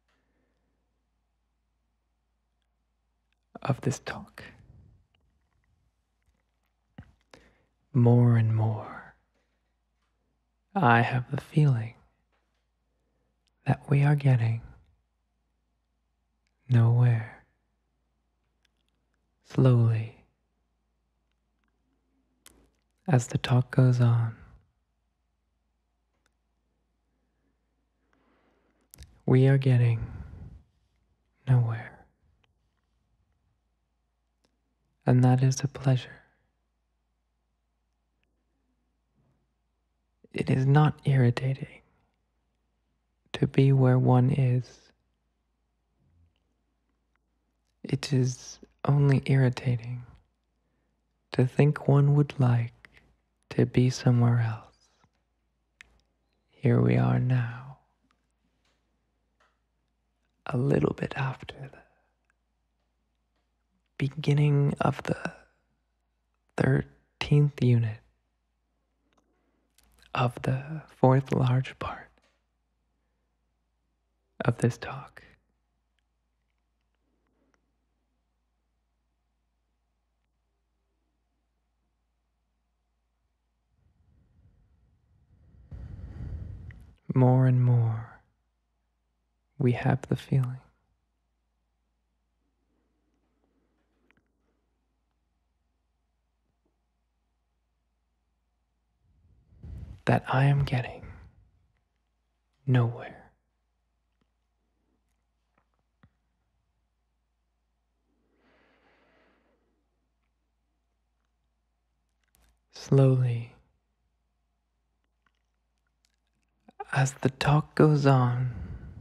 of this talk. More and more, I have the feeling that we are getting nowhere. Slowly, as the talk goes on, we are getting nowhere. And that is a pleasure. It is not irritating to be where one is. It is only irritating to think one would like to be somewhere else. Here we are now, a little bit after the beginning of the 13th unit of the fourth large part of this talk. More and more, we have the feeling that I am getting nowhere. Slowly, as the talk goes on,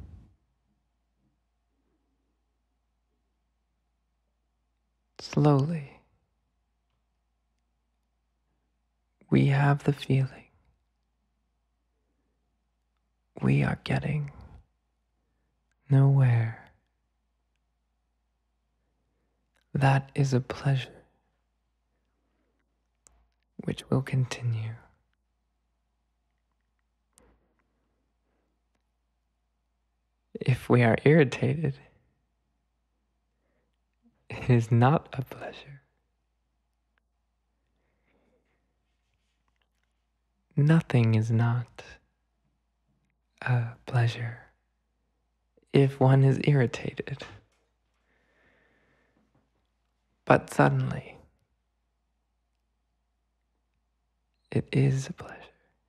slowly, we have the feeling we are getting nowhere. That is a pleasure which will continue. If we are irritated, it is not a pleasure. Nothing is not a pleasure if one is irritated. But suddenly, it is a pleasure.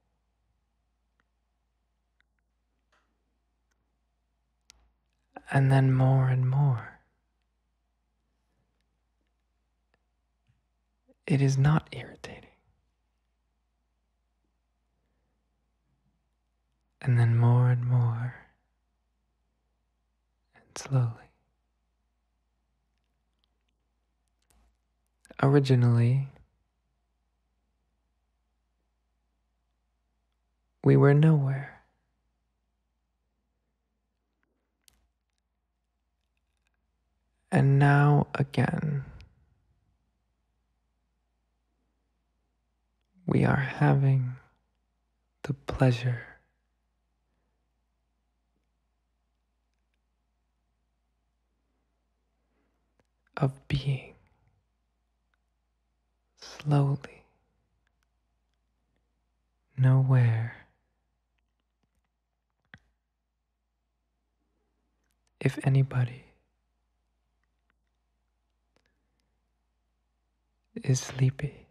And then more and more, it is not irritating. And then more and more, and slowly. Originally, we were nowhere. And now again, we are having the pleasure of being slowly nowhere. If anybody is sleepy,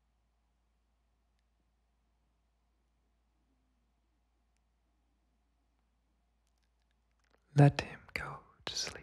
let him go to sleep.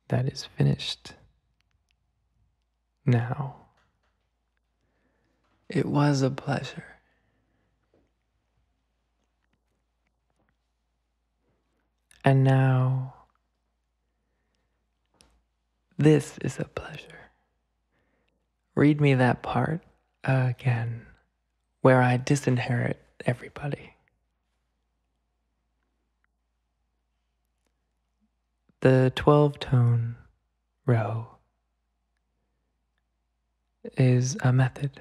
that is finished now. It was a pleasure. And now, this is a pleasure. Read me that part again, where I disinherit everybody. The 12-tone row is a method.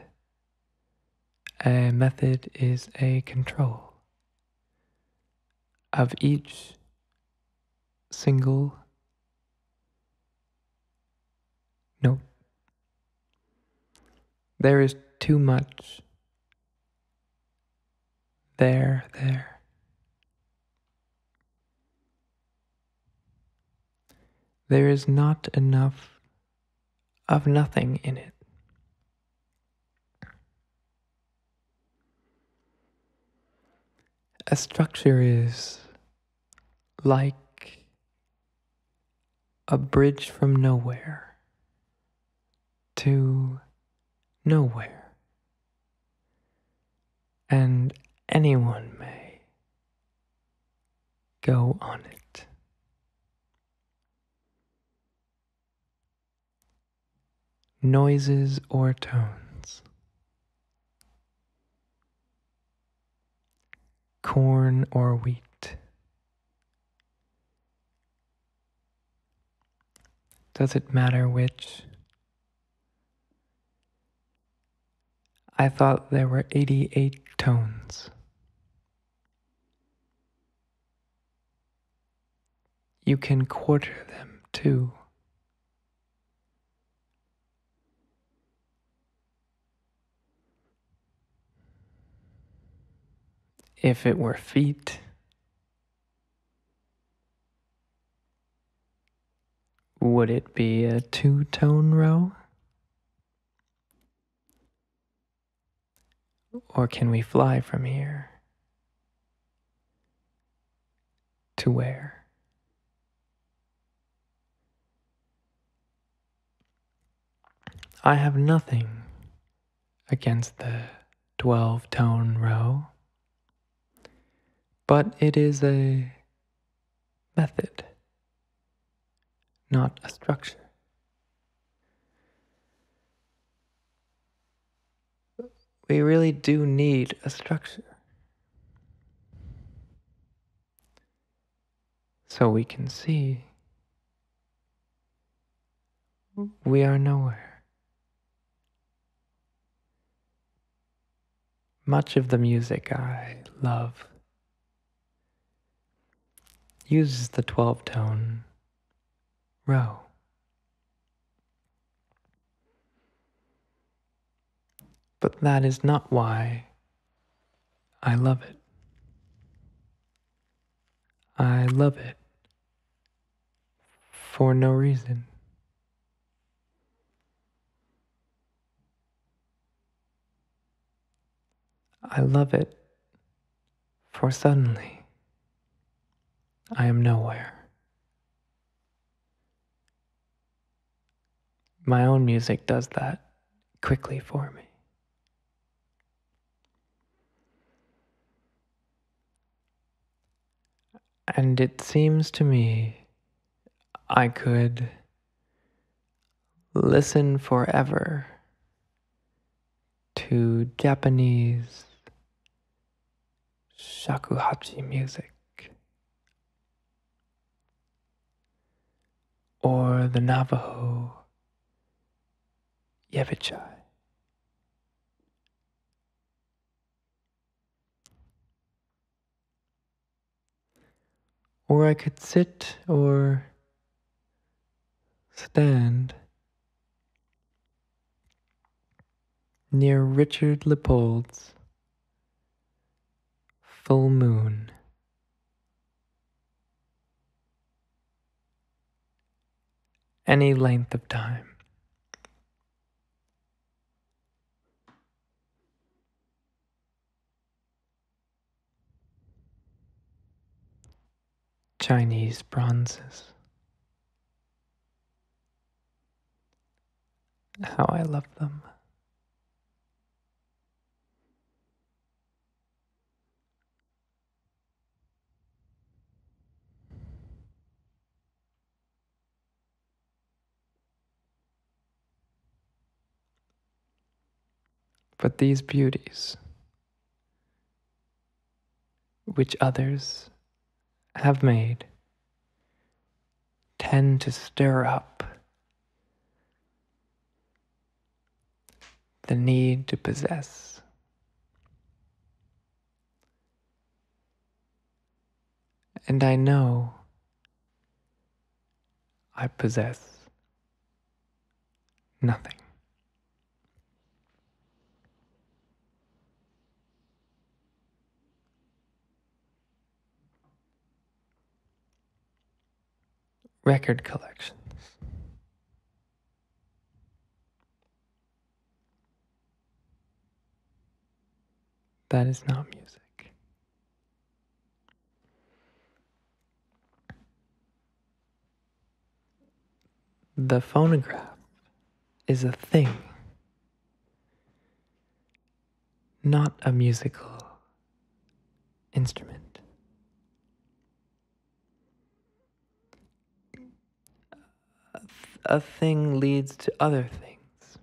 A method is a control of each single note. There is too much there. There is not enough of nothing in it. A structure is like a bridge from nowhere to nowhere, and anyone may go on it. Noises or tones, corn or wheat, does it matter which? I thought there were 88 tones. You can quarter them too. If it were feet, would it be a 2-tone row? Or can we fly from here? To where? I have nothing against the 12-tone row, but it is a method, not a structure. We really do need a structure so we can see we are nowhere. Much of the music I love uses the 12-tone row. But that is not why I love it. I love it for no reason. I love it for suddenly I am nowhere. My own music does that quickly for me. And it seems to me I could listen forever to Japanese shakuhachi music or the Navajo yebichai. Or I could sit or stand near Richard Leopold's Full Moon. Any length of time. Chinese bronzes. How I love them. But these beauties, which others have made, tend to stir up the need to possess. And I know I possess nothing. Record collections. That is not music. The phonograph is a thing, not a musical instrument. A thing leads to other things,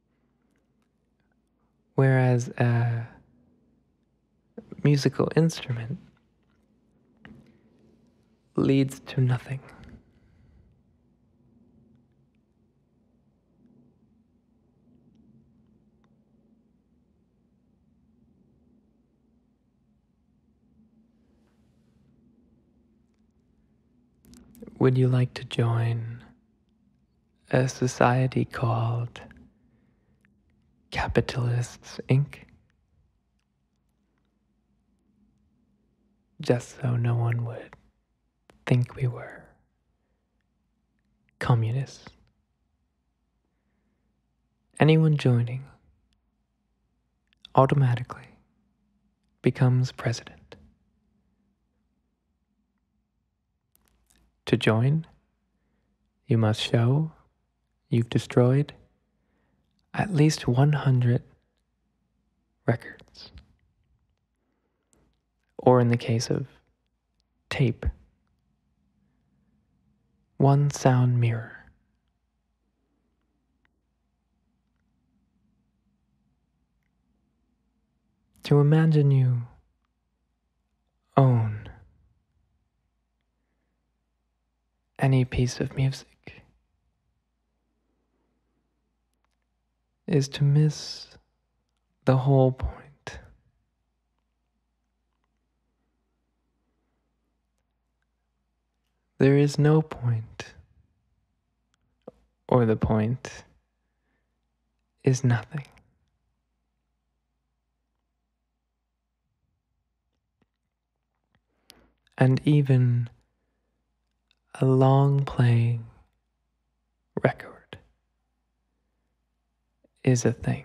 whereas a musical instrument leads to nothing. Would you like to join a society called Capitalists Inc.? Just so no one would think we were communists. Anyone joining automatically becomes president. To join, you must show you've destroyed at least 100 records. Or in the case of tape, one sound mirror. To imagine you own any piece of music is to miss the whole point. There is no point, or the point is nothing. And even a long playing record is a thing.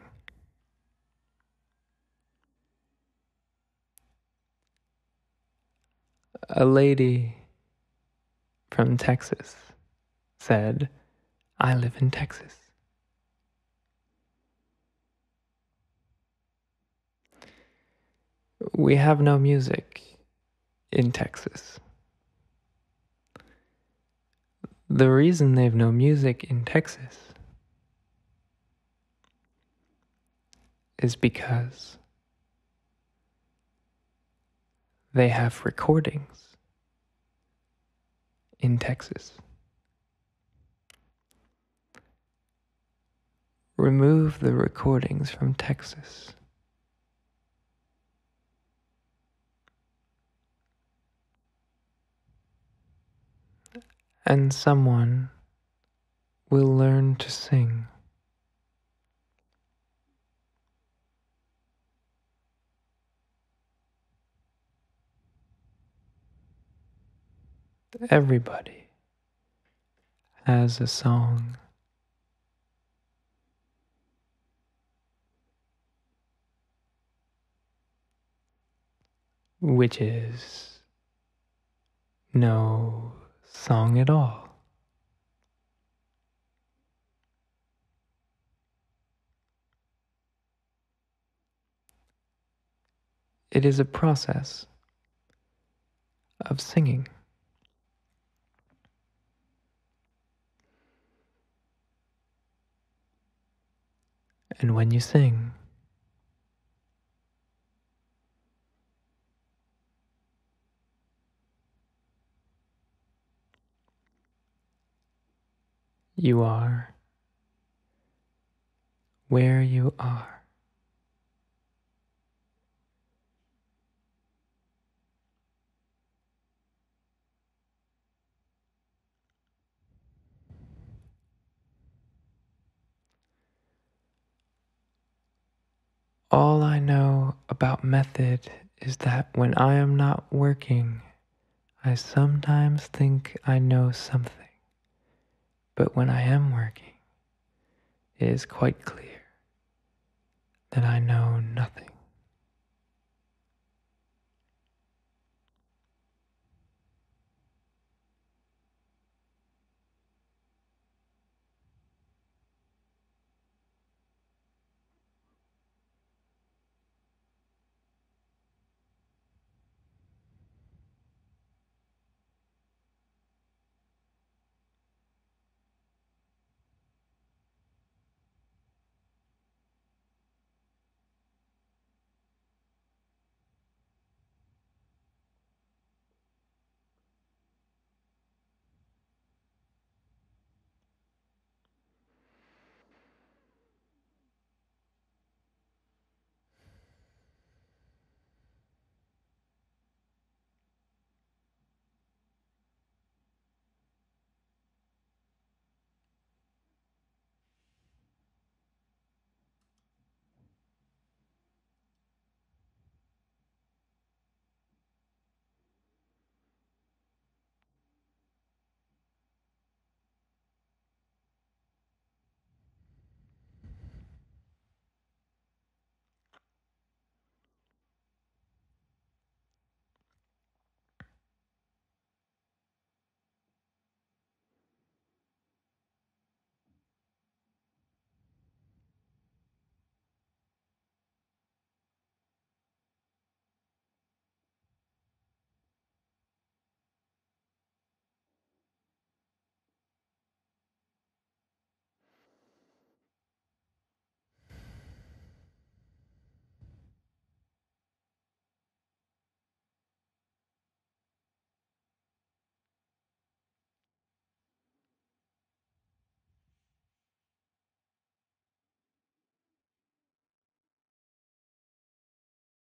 A lady from Texas said, "I live in Texas." We have no music in Texas. The reason they've no music in Texas is because they have recordings in Texas. Remove the recordings from Texas, and someone will learn to sing. Everybody has a song. Which is no song at all. it is a process of singing. And when you sing, you are where you are. All I know about method is that when I am not working, I sometimes think I know something. But when I am working, it is quite clear that I know nothing.